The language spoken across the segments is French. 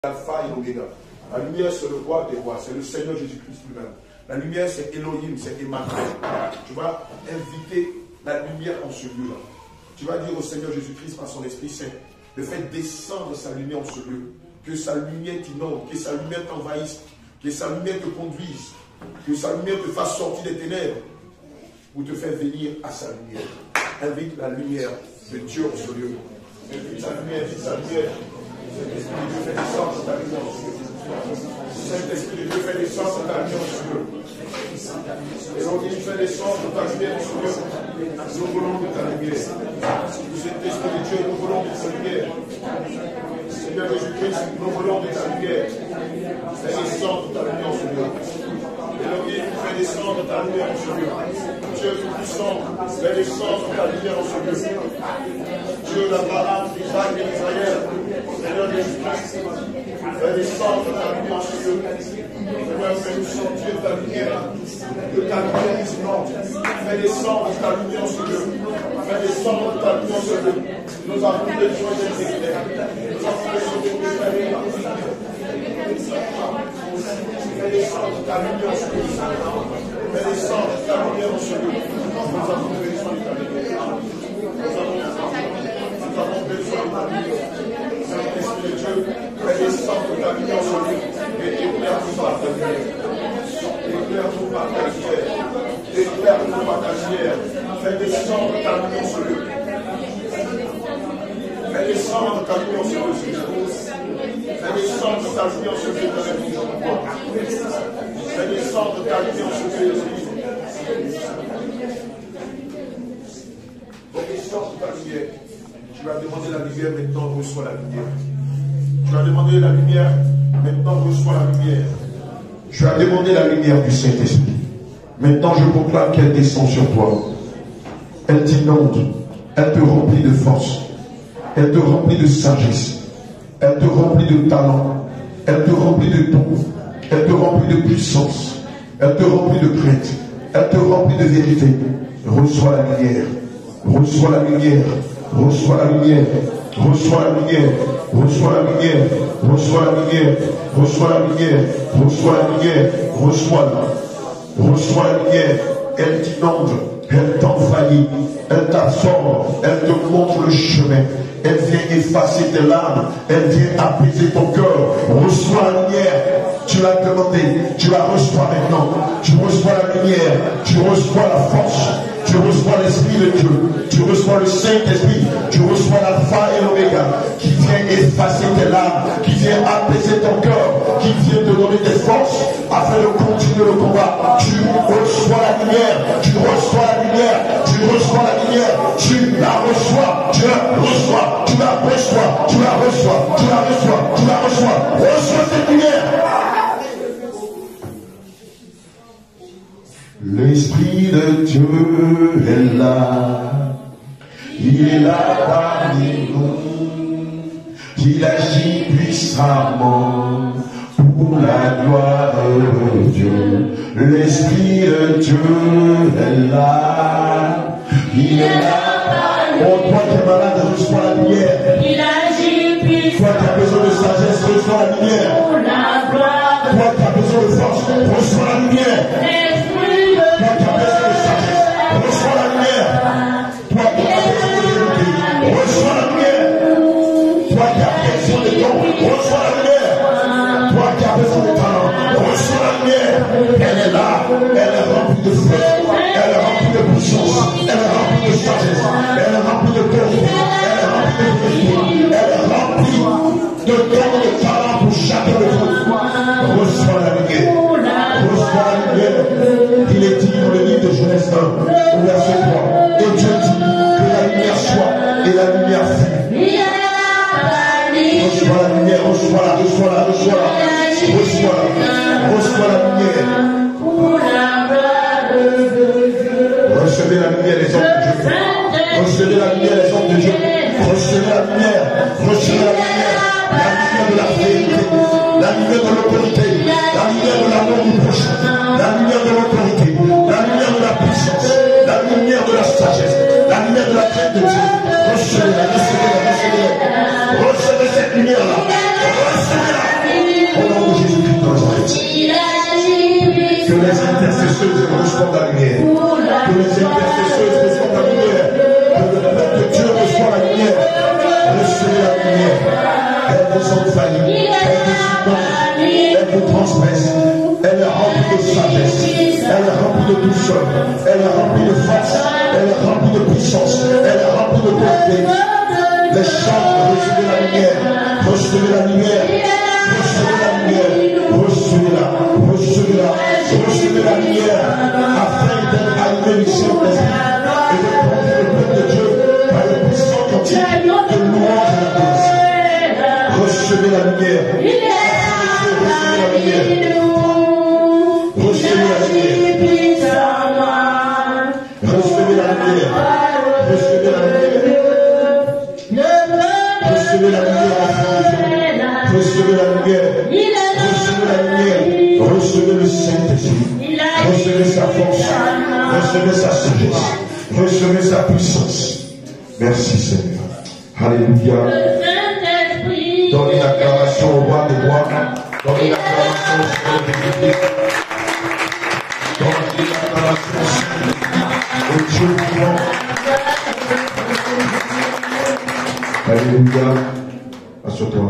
Alpha et l'Oméga. La lumière, c'est le roi des rois, c'est le Seigneur Jésus-Christ lui-même. La lumière, c'est Elohim, c'est Emmanuel. Tu vas inviter la lumière en ce lieu-là. Tu vas dire au Seigneur Jésus-Christ par son Esprit Saint de faire descendre sa lumière en ce lieu. Que sa lumière t'inonde, que sa lumière t'envahisse, que sa lumière te conduise, que sa lumière te fasse sortir des ténèbres pour te faire venir à sa lumière. Invite la lumière de Dieu en ce lieu. Invite sa lumière, sa lumière. Saint-Esprit de Dieu fait descendre ta lumière en ce lieu. Saint-Esprit de Dieu fait descendre ta lumière en ce lieu. Et donc il fait descendre ta lumière en ce lieu. Nous voulons de ta lumière. Saint-Esprit de Dieu, nous voulons de ta lumière. Seigneur Jésus-Christ, nous voulons de ta lumière. Fais descendre ta lumière en ce lieu. Elohim, fais descendre ta lumière en ce lieu. Dieu tout-puissant, fais descendre ta lumière en ce lieu. Dieu d'Abraham, d'Isaac et d'Israël, Seigneur Jésus-Christ, fais descendre ta lumière en ce lieu. Seigneur, fais-nous sentir ta lumière, que ta lumière isolante. Fais descendre ta lumière en ce lieu. Fais descendre ta lumière en ce lieu. Nous avons besoin d'être éclairés. Nous avons besoin d'être éclairés. Fais descendre ta lumière en ce lieu. Fais descendre ta lumière en ce lieu. Nous avons besoin de ta lumière. Nous avons besoin de ta lumière. Saint-Esprit de Dieu, fais descendre ta lumière en ce lieu. Et éclaire-nous par ta lumière. Éclaire-nous par ta lumière. Éclaire-nous par ta lumière. Fais descendre ta lumière en ce lieu. Fais descendre ta lumière en ce lieu. Fais descendre ta lumière en ce lieu. Fais descendre ta lumière en ce lieu. Donc il sort de ta lumière. Tu vas demander la lumière, maintenant reçois la lumière. Tu vas demander la lumière, maintenant reçois la lumière. Tu as demandé la lumière du Saint-Esprit. Maintenant je proclame qu'elle descend sur toi. Elle t'inonde, elle te remplit de force, elle te remplit de sagesse, elle te remplit de talent, elle te remplit de dons, elle te remplit de puissance, elle te remplit de crainte, elle te remplit de vérité. Reçois la lumière, reçois la lumière, reçois la lumière, reçois la lumière, reçois la lumière, reçois la lumière, reçois la lumière, reçois la lumière, reçois la lumière. Elle t'inonde, elle t'envahit, elle t'absorbe, elle te montre le chemin. Elle vient effacer tes larmes, elle vient apaiser ton cœur. Reçois la lumière. Tu l'as demandé, tu la reçois maintenant. Tu reçois la lumière, tu reçois la force, tu reçois l'Esprit de Dieu, tu reçois le Saint-Esprit, tu reçois l'Alpha et l'Oméga qui vient effacer tes larmes, qui vient apaiser ton cœur, qui vient te donner des forces afin de continuer le combat. Tu reçois la lumière, tu reçois la lumière, tu reçois la lumière, tu la reçois, tu la reçois, tu la reçois, tu la reçois, tu la reçois, tu la reçois. Reçois cette lumière. L'Esprit de Dieu est là, il est là parmi nous, qu'il agit puissamment pour la gloire de Dieu. L'Esprit de Dieu est là, il est là parmi nous. Oh, toi qui es malade, reçois la lumière. Il agit puissamment. Toi qui as besoin de sagesse, reçois la lumière. Pour la gloire. Toi qui as besoin de force, reçois la lumière. Toi qui as besoin de sagesse, reçois la lumière. Toi qui as besoin de vérité, reçois la lumière. Toi qui as besoin de dons, reçois la lumière. Toi qui as besoin de talent, reçois la lumière. Elle est là, elle est remplie de feu, elle est remplie de puissance, elle est remplie de sagesse, elle est remplie de vérité, elle est remplie de vérité, elle est remplie de dons de talent pour chacun de vous. Reçois la lumière. Reçois la lumière. Il est dit dans le livre de Genèse 1, verset 3. Et Dieu dit que la lumière soit, et la lumière fut. Reçois la lumière, reçois-la, reçois-la, reçois-la, reçois-la, reçois la lumière. Recevez la lumière, les hommes de Dieu. Recevez la lumière, les hommes de Dieu. Recevez la lumière, recevez la lumière. La lumière de la vérité, la lumière de l'autorité, la lumière de l'amour du prochain, la lumière de l'autorité, la lumière de la puissance, la lumière de la sagesse, la lumière de la crainte de Dieu. Recevez-la, recevez-la, recevez-la. Recevez cette lumière-là. Recevez-la. Elle est remplie de douceur. Elle est remplie de force. Elle est remplie de puissance. Elle est remplie de bonté. Les chambres, recevez la lumière. Recevez la lumière. Recevez la lumière. Recevez-la. Recevez-la. Recevez la lumière. Afin d'être allumé du Saint-Esprit. Et de conduire le peuple de Dieu par le puissant cantique de louange et d'adoration. Recevez la lumière. Recevez la lumière. Recevez la lumière. Recevez la lumière. Recevez la lumière. Recevez la lumière. Recevez la lumière. Recevez la lumière. Recevez le Saint-Esprit. Recevez sa force. Recevez sa sagesse. Recevez sa puissance. Merci Seigneur. Alléluia. Donnez l'acclamation au roi des rois. Donnez l'acclamation au Seigneur des Dieu. Donnez l'acclamation au Dieu vivant. Alléluia. Assure-toi.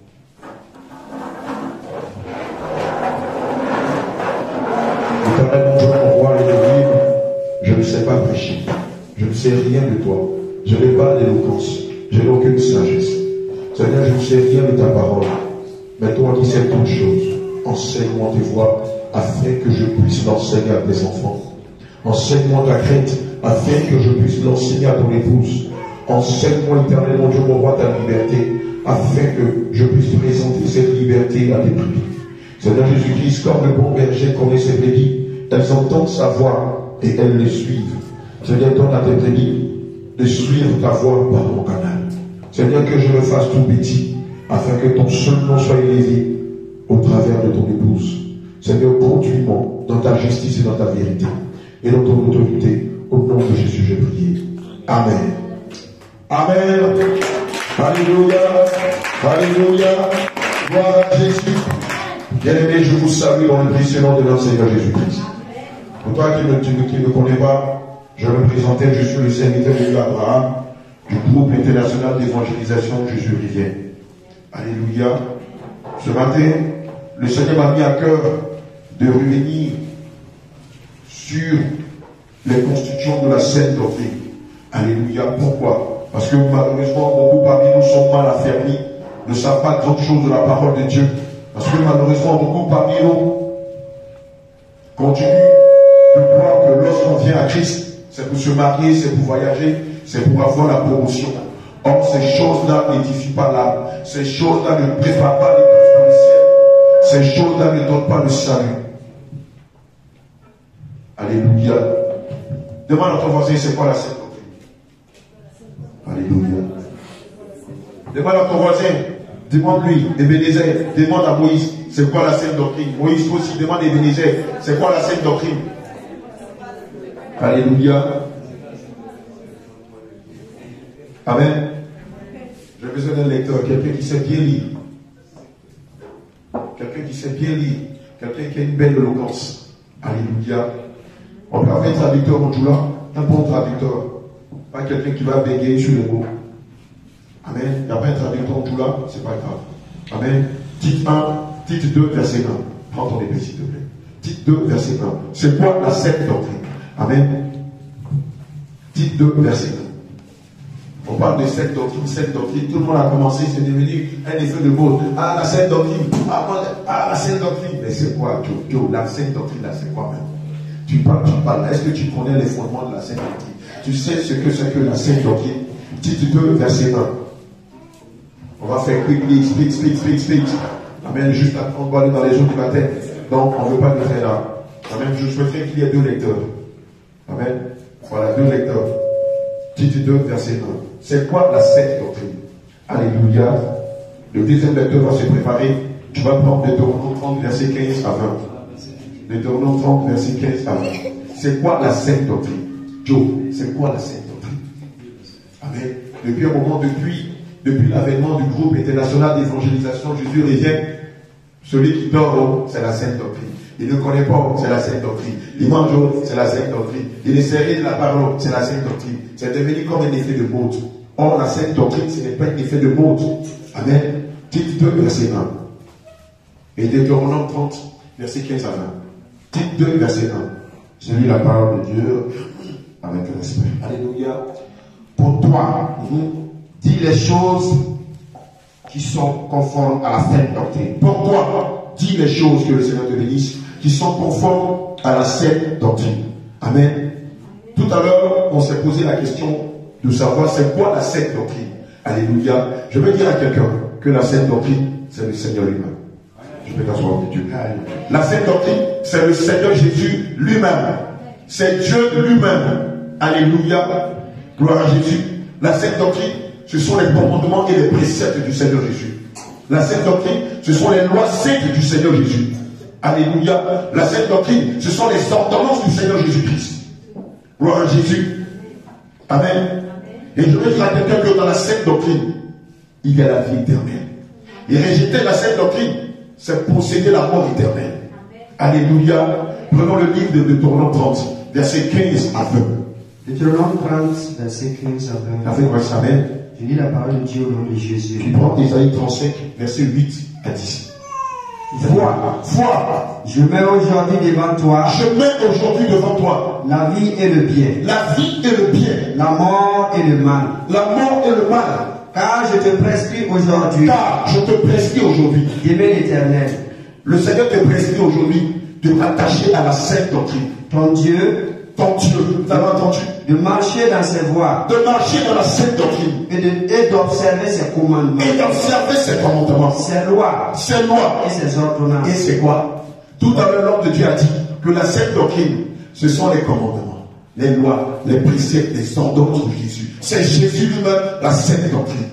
Éternel, mon Dieu, mon roi et mon Dieu, je ne sais pas prêcher. Je ne sais rien de toi. Je n'ai pas d'éloquence. Je n'ai aucune sagesse. Seigneur, je ne sais rien de ta parole. Mais toi qui sais toutes choses, enseigne-moi tes voies afin que je puisse l'enseigner à tes enfants. Enseigne-moi ta crainte afin que je puisse l'enseigner à ton épouse. Enseigne-moi, éternel, mon Dieu, mon roi, ta liberté afin que je puisse présenter cette liberté à tes brebis. Seigneur Jésus-Christ, comme le bon berger connaît ses brebis, elles entendent sa voix et elles le suivent. Seigneur, donne à tes brebis de suivre ta voix par mon canal. Seigneur, que je me fasse tout petit, afin que ton seul nom soit élevé au travers de ton épouse. Seigneur, conduis-moi dans ta justice et dans ta vérité, et dans ton autorité. Au nom de Jésus, j'ai prié. Amen. Amen. Alléluia. Alléluia. Gloire à Jésus. Bien-aimé, je vous salue dans le précieux nom de notre Seigneur Jésus-Christ. Pour toi qui ne me connais pas, je me présentais, je suis le serviteur de Dieu Abraham, du groupe international d'évangélisation Jésus revient. Alléluia. Ce matin, le Seigneur m'a mis à cœur de revenir sur les constitutions de la Sainte Doctrine. Alléluia. Pourquoi? Parce que malheureusement, beaucoup parmi nous sont mal affermis, ne savent pas grand chose de la parole de Dieu. Parce que malheureusement, beaucoup parmi nous continuent de croire que lorsqu'on vient à Christ, c'est pour se marier, c'est pour voyager, c'est pour avoir la promotion. Or, ces choses-là n'édifient pas l'âme. Ces choses-là ne préparent pas l'épouse pour le ciel. Ces choses-là ne donnent pas le salut. Alléluia. Demande à ton voisin, c'est quoi la Sainte Doctrine? Alléluia. Demande à ton voisin, demande-lui, Ebenezer, demande à Moïse, c'est quoi la Sainte Doctrine? Moïse aussi demande à Ebenezer, c'est quoi la Sainte Doctrine? Alléluia. Amen. J'ai besoin d'un lecteur, quelqu'un qui sait bien lire. Quelqu'un qui sait bien lire. Quelqu'un qui a une belle éloquence. Alléluia. On peut avoir un traducteur au là, un bon traducteur. Pas quelqu'un qui va bégayer sur les mots. Amen. Il n'y a pas un traducteur au là, c'est pas grave. Amen. Titre 1, titre 2, verset 1. Prends ton épée, s'il te plaît. Titre 2, verset 1. C'est quoi la Sainte Doctrine? Amen. Titre 2, verset 1. On parle de cette doctrine, tout le monde a commencé, c'est devenu un effet de mode. Ah, la Sainte Doctrine, la Sainte Doctrine. Mais c'est quoi, Joe? La Sainte Doctrine, là, c'est quoi même? Tu parles, est-ce que tu connais les fondements de la Sainte Doctrine? Tu sais ce que c'est que la Sainte Doctrine? Titre 2, verset 1. On va faire quickly, speak. Amen, juste on va aller dans les jours du matin. Donc, on ne veut pas le faire là. Amen, je souhaiterais qu'il y ait 2 lecteurs. Amen. Voilà, 2 lecteurs. Titre 2, verset 1. C'est quoi la Sainte Doctrine? Alléluia. Le deuxième lecteur va se préparer. Tu vas prendre Deutéronome 30, verset 15 à 20. Deutéronome 30, verset 15 à 20. C'est quoi la Sainte Doctrine? Joe, c'est quoi la Sainte Doctrine? Amen. Depuis un moment, depuis l'avènement du groupe international d'évangélisation, Jésus revient. Celui qui dort, c'est la Sainte Doctrine. Il ne connaît pas, c'est la Sainte Doctrine. Il mange, c'est la Sainte Doctrine. Il est servi de la parole, c'est la Sainte Doctrine. C'est devenu comme un effet de mode. Or, la Sainte Doctrine, ce n'est pas un effet de mode. Amen. Titre 2, verset 1. Et Deutéronome 30, verset 15 à 20. Titre 2, verset Je lis la parole de Dieu avec respect. Alléluia. Pour toi, dis les choses qui sont conformes à la saine doctrine. Pour toi, dis les choses, que le Seigneur te bénisse, qui sont conformes à la saine doctrine. Amen. Tout à l'heure, on s'est posé la question de savoir c'est quoi la saine doctrine. Alléluia. Je veux dire à quelqu'un que la saine doctrine, c'est le Seigneur lui-même. Je peux t'asseoir de Dieu. La saine doctrine, c'est le Seigneur Jésus lui-même. C'est Dieu lui-même. Alléluia. Gloire à Jésus. La saine doctrine, ce sont les commandements et les préceptes du Seigneur Jésus. La saine doctrine, ce sont les lois saintes du Seigneur Jésus. Alléluia. La saine doctrine, ce sont les ordonnances du Seigneur Jésus-Christ. Gloire à Jésus. Amen. Et je veux dire à quelqu'un que dans la saine doctrine, il y a la vie éternelle. Et rejeter la saine doctrine, c'est posséder la mort éternelle. Alléluia. Prenons le livre de Deutéronome 30, verset 15 à 20. Deutéronome 30, verset 15 à 20. Avec moi, amen. Je lis la parole de Dieu au nom de Jésus. Tu prends Isaïe 35, verset 8 à 10. Vois, je mets aujourd'hui devant toi la vie et le bien, la vie et le bien, la mort et le mal, la mort et le mal. Car je te prescris aujourd'hui, d'aimer l'Éternel. Le Seigneur te prescrit aujourd'hui de t'attacher à la sainte doctrine. Ton Dieu, vous avez entendu? De marcher dans ses voies, de marcher dans la sainte doctrine, et d'observer ses commandements, ses lois, et ses ordonnances. Et c'est quoi? Tout à l'heure, l'homme de Dieu a dit que la sainte doctrine, ce sont les commandements, les lois, les préceptes, les ordonnances de Jésus. C'est Jésus lui-même, la sainte doctrine.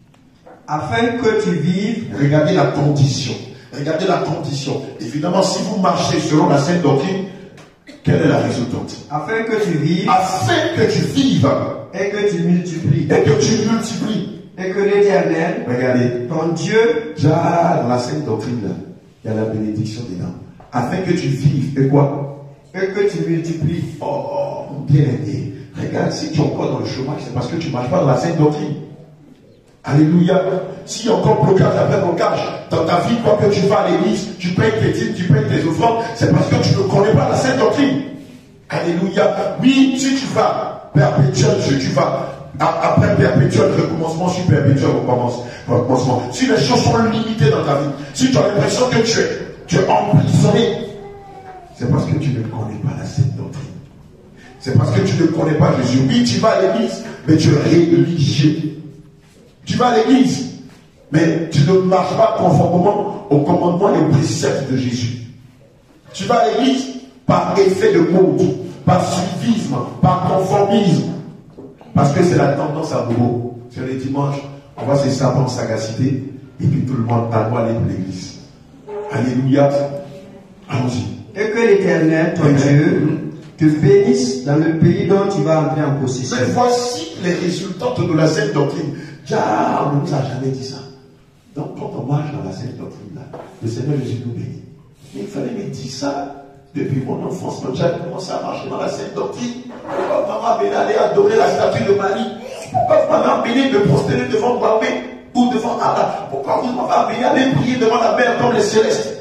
Afin que tu vives. Regardez la condition. Regardez la condition. Évidemment, si vous marchez selon la sainte doctrine, quelle est la résultante? Afin que tu vives. Afin que tu vives. Et que tu multiplies. Et que tu multiplies. Et que l'Éternel, regardez, ton Dieu, déjà dans la sainte doctrine, là, il y a la bénédiction dedans. Afin que tu vives. Et quoi? Et que tu multiplies. Oh, bien aimé. Regarde, si tu es encore dans le chômage, c'est parce que tu ne marches pas dans la sainte doctrine. Alléluia. S'il y a encore blocage après blocage dans ta vie, quoi que tu vas à l'église, tu payes tes dîmes, tu payes tes offrandes, c'est parce que tu ne connais pas la sainte doctrine. Alléluia. Oui, si tu vas perpétuel, tu vas après perpétuel recommencement sur perpétuel recommencement. Si les choses sont limitées dans ta vie, si tu as l'impression que tu es emprisonné, c'est parce que tu ne connais pas la sainte doctrine. C'est parce que tu ne connais pas Jésus. Oui, tu vas à l'église, mais tu es religieux. Tu vas à l'église, mais tu ne marches pas conformément aux commandements et aux préceptes de Jésus. Tu vas à l'église par effet de mode, par suivisme, par conformisme. Parce que c'est la tendance à bobo. Sur les dimanches, on voit ces sapins en sagacité, et puis tout le monde a le droit d'aller pour l'église. Alléluia. Allons-y. Et que l'Éternel, ton Dieu, te bénisse dans le pays dont tu vas entrer en possession. Mais voici les résultats de la sainte doctrine. On ne nous a jamais dit ça. Donc quand on marche dans la sainte doctrine là, le Seigneur Jésus nous bénit. Mais il fallait me dire ça depuis mon enfance. Quand j'avais commencé à marcher dans la sainte doctrine, pourquoi maman béni aller adorer la statue de Marie? Pourquoi maman béni de prosterner devant Barbé ou devant Allah? Pourquoi vous m'avez béni aller prier devant la mer comme les célestes?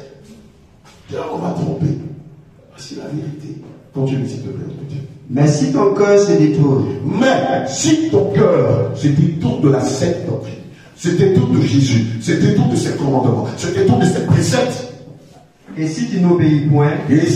On m'a trompé. Voici la vérité. Continue s'il te plaît, Dieu. Mais si ton cœur se détourne, de la sainte doctrine, se détourne de Jésus, se détourne de ses commandements, se détourne de ses préceptes, et si tu n'obéis point,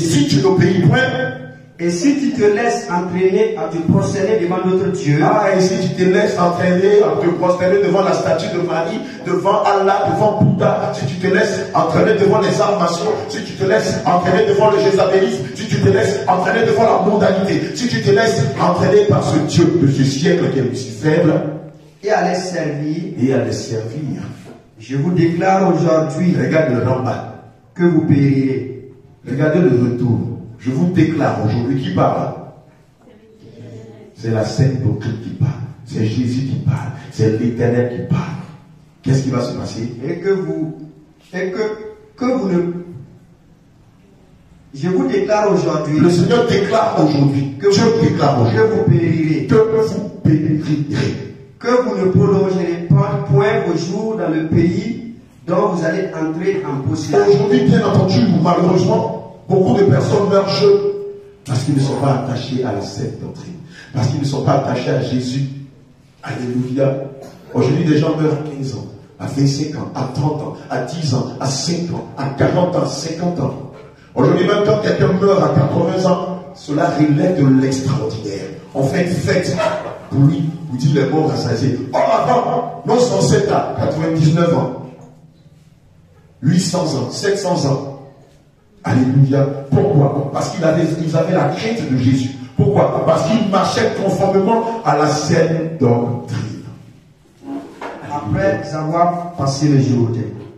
et si tu te laisses entraîner à te prosterner devant d'autres dieux, et si tu te laisses entraîner à te prosterner devant la statue de Marie, devant Allah, devant Bouddha, si tu te laisses entraîner devant les arts martiaux, si tu te laisses entraîner devant le jézabélisme, si tu te laisses entraîner devant la mondanité, si tu te laisses entraîner par ce Dieu de ce siècle qui est aussi faible, et à les servir, je vous déclare aujourd'hui, regarde le Rambam, que vous périrez. Regardez le retour. Je vous déclare aujourd'hui qui parle. C'est la sainte doctrine qui parle. C'est Jésus qui parle. C'est l'Éternel qui parle. Qu'est-ce qui va se passer? Je vous déclare aujourd'hui. Le Seigneur déclare aujourd'hui. Que vous périrez. Que vous ne prolongerez pas point vos jours dans le pays dont vous allez entrer en possession. Aujourd'hui, bien entendu, malheureusement, beaucoup de personnes meurent jeunes. Parce qu'ils ne sont pas attachés à la sainte doctrine. Parce qu'ils ne sont pas attachés à Jésus. Alléluia. Aujourd'hui, des gens meurent à 15 ans, à 25 ans, à 30 ans, à 10 ans, à 5 ans, à 40 ans, 50 ans. Aujourd'hui, même quand quelqu'un meurt à 80 ans, cela relève de l'extraordinaire. On fait une fête pour lui, vous dites les morts rassasiés. Oh, attends, non, 107 ans, 99 ans, 800 ans, 700 ans. Alléluia. Pourquoi? Parce qu'ils avaient la crainte de Jésus. Pourquoi? Parce qu'ils marchaient conformément à la saine doctrine. Après avoir passé le Jourdain,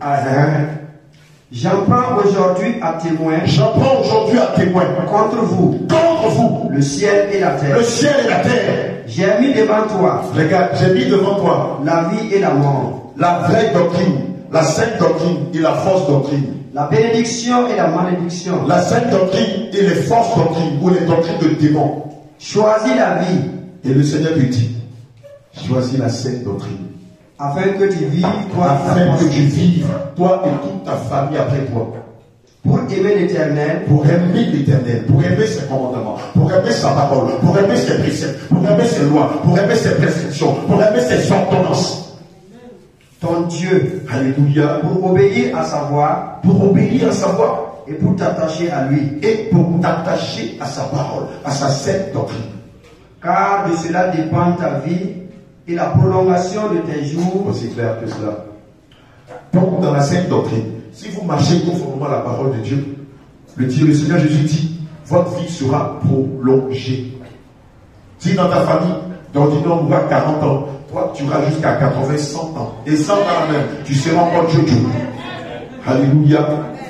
j'en prends aujourd'hui à témoin. J'apprends aujourd'hui à témoin Contre vous, le ciel et la terre. le ciel et la terre. J'ai mis devant toi Regarde, j'ai mis devant toi la vie et la mort, la vraie doctrine, la sainte doctrine et la fausse doctrine. la bénédiction et la malédiction. La sainte doctrine et les fausses doctrines ou les doctrines de démons. Choisis la vie, Et le Seigneur lui dit, choisis la sainte doctrine. afin que tu vives, toi, Afin que tu vives, toi et toute ta famille après toi. pour aimer l'Éternel, Pour aimer l'Éternel, pour aimer ses commandements, pour aimer sa parole, pour aimer ses préceptes, pour aimer ses lois, pour aimer ses prescriptions, pour aimer ses ordonnances. ton Dieu, Alléluia. pour obéir à sa voix Pour obéir à sa voix et pour t'attacher à lui. et pour t'attacher à sa parole, à sa sainte doctrine. Car de cela dépend ta vie et la prolongation de tes jours. Aussi clair que cela. Donc, dans la sainte doctrine, si vous marchez conformément à la parole de Dieu, le Seigneur Jésus dit, votre vie sera prolongée. Si dans ta famille, d'ordinaire, on aura 40 ans, toi, tu auras jusqu'à 80, 100 ans. Et 100 ans même, tu seras encore Dieu. Alléluia.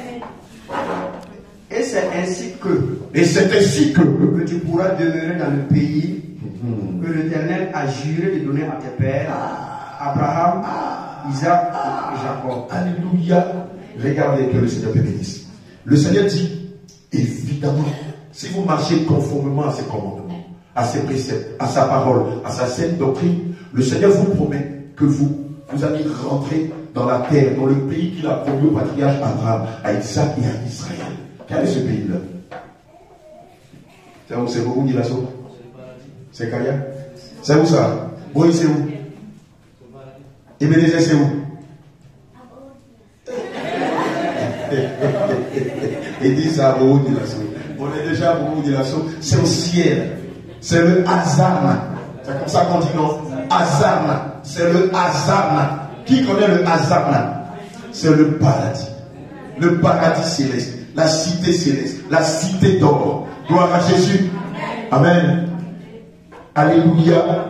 Et c'est ainsi Et c'est ainsi que tu pourras demeurer dans le pays que l'Éternel a juré de donner à tes pères, Abraham, Isaac et Jacob. Alléluia. Regardez que le Seigneur te bénisse. Le Seigneur dit, évidemment, si vous marchez conformément à ses commandements, à ses préceptes, à sa parole, à sa sainte doctrine, le Seigneur vous promet que vous allez rentrer dans la terre, dans le pays qu'il a promis au patriarche Abraham, à Isaac et à Israël. Quel est ce pays-là? C'est où? C'est où, Nilasso? C'est Kaya? C'est où ça? Moïse, c'est où? Ebenezer, c'est où? Et dit ça à Bohou Nilasso. On est déjà à Bohou Nilasso. C'est au ciel. C'est le hasard. C'est comme ça qu'on dit non? Hasard. C'est le hasard. Qui connaît le hasard? C'est le paradis. Le paradis céleste. La cité céleste. La cité d'or. Gloire à Jésus. Amen. Alléluia.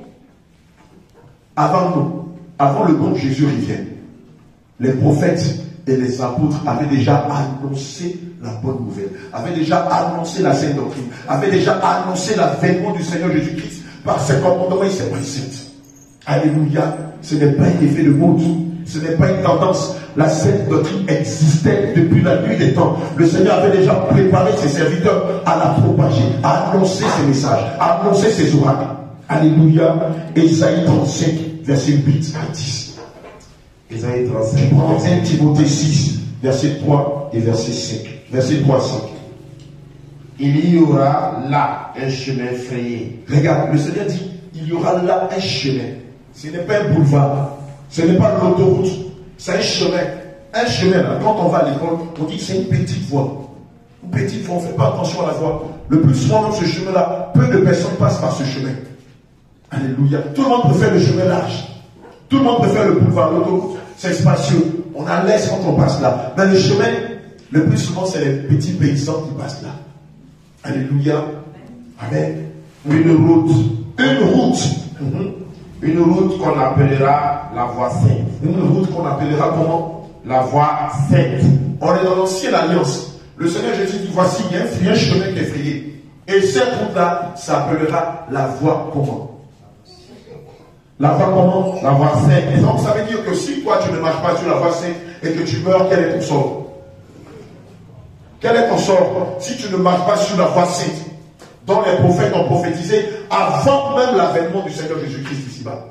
Avant le bon Jésus revienne, les prophètes et les apôtres avaient déjà annoncé la bonne nouvelle, avaient déjà annoncé la sainte doctrine, avaient déjà annoncé l'avènement du Seigneur Jésus-Christ par ses commandements et ses préceptes. Alléluia. Ce n'est pas un effet de mode, ce n'est pas une tendance. La sainte doctrine existait depuis la nuit des temps. Le Seigneur avait déjà préparé ses serviteurs à la propager, à annoncer ses messages, à annoncer ses oracles. Alléluia. Ésaïe 35, verset 8 à 10. Ésaïe 35. Tu prends 1 Timothée 6, verset 3 et verset 5. Verset 3 à 5. Il y aura là un chemin frayé. Regarde, le Seigneur dit, il y aura là un chemin. Ce n'est pas un boulevard. Ce n'est pas l'autoroute. C'est un chemin. Un chemin, là, quand on va à l'école, on dit que c'est une petite voie. Une petite voie, on ne fait pas attention à la voie. Le plus souvent, dans ce chemin-là, peu de personnes passent par ce chemin. Alléluia. Tout le monde préfère le chemin large. Tout le monde préfère le boulevard, l'autoroute. C'est spacieux. On a l'aise quand on passe là. Mais le chemin, le plus souvent, c'est les petits paysans qui passent là. Alléluia. Amen. Une route. Une route. Une route qu'on appellera la voie sainte. Une route qu'on appellera comment? La voie sainte. On est dans l'ancienne alliance. Le Seigneur Jésus dit, voici, il y a un chemin qui est frayé. Et cette route-là s'appellera la voie comment? La voie comment? La voie sainte. Donc ça veut dire que si toi tu ne marches pas sur la voie sainte et que tu meurs, quel est ton sort? Quel est ton sort si tu ne marches pas sur la voie sainte dont les prophètes ont prophétisé avant même l'avènement du Seigneur Jésus-Christ ici-bas?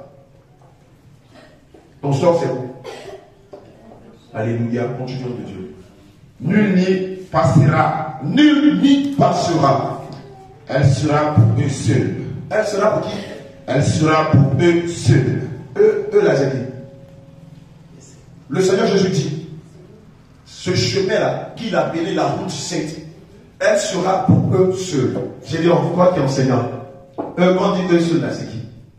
Ton sort c'est où? Alléluia, continuons de Dieu. Nul n'y passera. Nul n'y passera. Elle sera pour eux seuls. Elle sera pour qui? Elle sera pour eux seuls. Eux la j'ai dit. Le Seigneur Jésus dit, ce chemin-là, qu'il a appelé la route sainte, elle sera pour eux seuls. J'ai dit, on croit qu'il est enseignant. Eux, quand on dit eux seuls, là, c'est qui?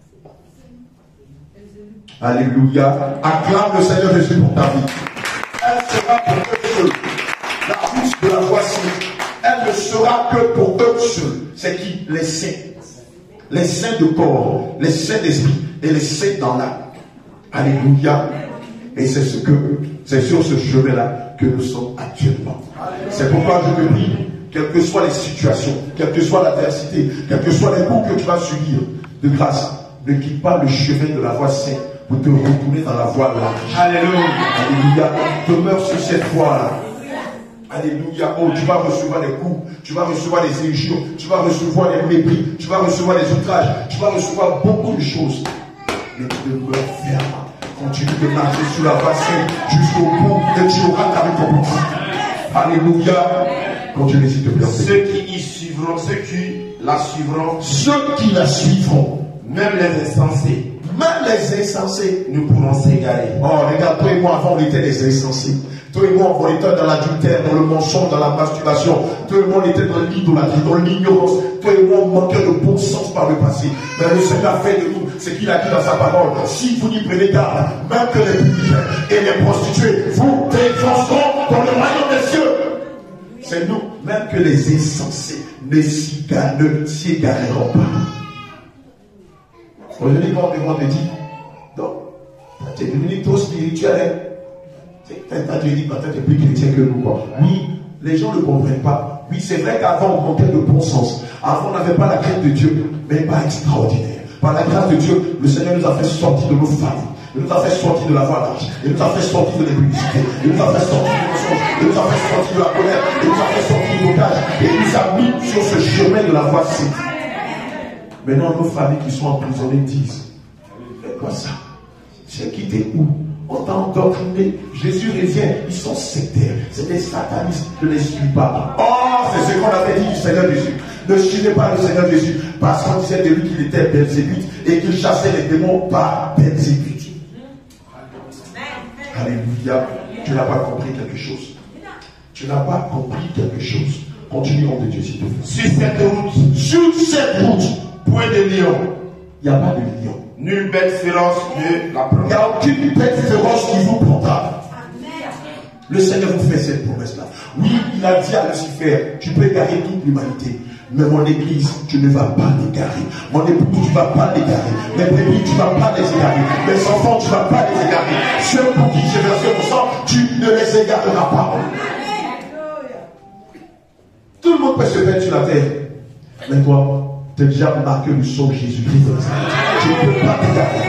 Alléluia. Acclame le Seigneur Jésus pour ta vie. Elle sera pour eux seuls. La route de la voie sainte, elle ne sera que pour eux seuls. C'est qui? Les saints. Les saints de corps, les saints d'esprit et les saints dans l'âme. Alléluia. Et c'est sur ce chemin-là que nous sommes actuellement. C'est pourquoi je te prie, quelles que soient les situations, quelle que soit l'adversité, quels que soient les coups que tu vas subir, de grâce, ne quitte pas le chemin de la voie sainte pour te retourner dans la voie large. Alléluia. Alléluia. Demeure sur cette voie-là. Alléluia. Oh, tu vas recevoir des coups, tu vas recevoir des injures, tu vas recevoir des mépris, tu vas recevoir des outrages, tu vas recevoir beaucoup de choses. Mais demeure ferme. Continue de marcher sur la voie sainte jusqu'au bout et tu auras ta récompense. Alléluia. Continue s'il te plaît. Ceux qui y suivront, ceux qui la suivront, même les insensés, nous pourrons s'égarer. Oh, regarde, toi et moi avant on était des insensés. Toi et moi on était dans l'adultère, dans le mensonge, dans la masturbation. Toi et moi on était dans l'idolâtrie, dans l'ignorance. Toi et moi on manquait de bon sens par le passé. Mais le Seigneur a fait de nous ce qu'il a dit dans sa parole. Si vous n'y prenez garde, même que les publicains et les prostituées vous défonceront dans le royaume des cieux. C'est nous, même que les insensés ne s'y égareront pas. Aujourd'hui, quand on te dit, donc, tu es devenu trop spirituel. Tu dis, quand tu es plus chrétien que nous. Quoi. Oui, les gens ne comprennent pas. Oui, c'est vrai qu'avant, on manquait de bon sens. Avant, on n'avait pas la crainte de Dieu, mais pas extraordinaire. Par la grâce de Dieu, le Seigneur nous a fait sortir de nos familles. Il nous a fait sortir de la voie large. Il nous a fait sortir de l'impudicité. Il nous a fait sortir du mensonge. Il nous a fait sortir de la colère. Il nous a fait sortir du blocage. Et il nous a mis sur ce chemin de la voie sainte. Maintenant, nos familles qui sont emprisonnées disent, fais quoi ça? C'est quitté où? On t'a endoctriné. Jésus revient. Ils sont sectaires. C'est des satanistes. Ne les suis pas. Oh, c'est ce qu'on avait dit du Seigneur Jésus. Ne suivez pas le Seigneur Jésus. Parce qu'on disait de lui qu'il était Belzébuth et qu'il chassait les démons par Belzébuth. Alléluia. Tu n'as pas compris quelque chose. Tu n'as pas compris quelque chose. Continuons de Dieu, s'il te plaît. Sur cette route, point de lion. Il n'y a pas de lion. Nulle bête féroce ne la prendra. Il n'y a aucune bête féroce qui vous prendra. Le Seigneur vous fait cette promesse-là. Oui, il a dit à Lucifer, tu peux égarer toute l'humanité. Mais mon église, tu ne vas pas l'égarer. Mon époux, tu ne vas pas l'égarer. Mes bébés, tu ne vas pas les égarer. Mes enfants, tu ne vas pas les égarer. Ceux pour qui j'ai versé mon sang, tu ne les égareras pas. Tout le monde peut se mettre sur la terre. Mais toi, tu as déjà marqué le sceau Jésus-Christ. Tu ne peux pas t'égarer.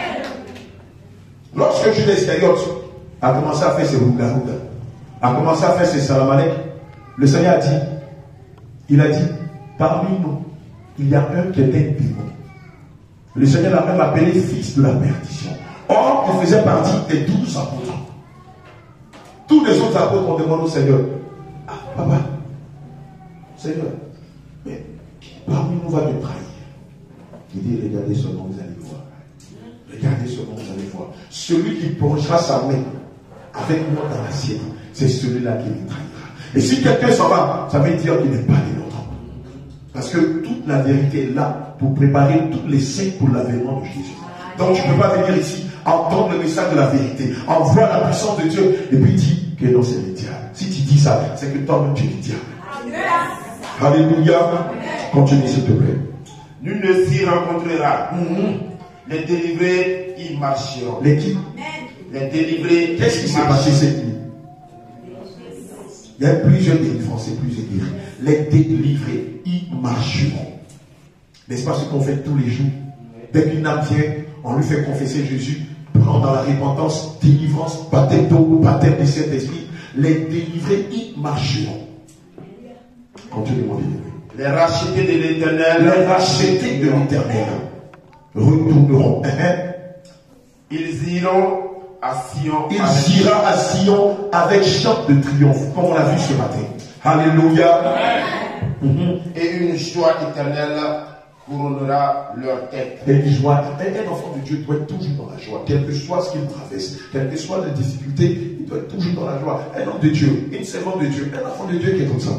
Lorsque Judas Iscariote a commencé à faire ses rouga-rouga, a commencé à faire ses salamalek, le Seigneur a dit, il a dit, parmi nous, il y a un qui est un démon. Le Seigneur l'a même appelé fils de la perdition. Or, il faisait partie des 12 apôtres. Tous les autres apôtres ont demandé au Seigneur, ah, papa, Seigneur, mais qui parmi nous va te trahir? Il dit, regardez seulement, vous allez voir. Regardez seulement, vous allez voir. Celui qui plongera sa main avec moi dans l'assiette, c'est celui-là qui me trahira. Et si quelqu'un s'en va, ça veut dire qu'il n'est pas des nôtres. Parce que toute la vérité est là pour préparer tous les saints pour l'avènement de Jésus. Donc tu ne peux pas venir ici entendre le message de la vérité, en voir la puissance de Dieu, et puis dire que non, c'est le diable. Si tu dis ça, c'est que toi-même tu es le diable. Alléluia. Continue s'il te plaît. Nul ne s'y rencontrera. Les délivrés y marcheront. Les qui? Les délivrés. Qu'est-ce qui s'est passé cette nuit? Il y a plusieurs délivrances et plusieurs guéris. Les délivrés y marcheront. N'est-ce pas ce qu'on fait tous les jours? Dès qu'une âme vient, on lui fait confesser Jésus, prend dans la repentance, délivrance, baptême d'eau, baptême du Saint-Esprit. Les délivrés y marcheront. Continuez mon délivré. Les rachetés de l'Éternel. Les rachetés de l'Éternel retourneront. Ils iront à Sion. Il ira à Sion avec chant de triomphe, comme on l'a vu ce matin. Alléluia. Et une joie éternelle couronnera leur tête. Et une joie. Un enfant de Dieu doit être toujours dans la joie. Quel que soit ce qu'il traverse, quelles que soient les difficultés, il doit être toujours dans la joie. Un homme de Dieu, une servante de Dieu, un enfant de Dieu qui est comme ça.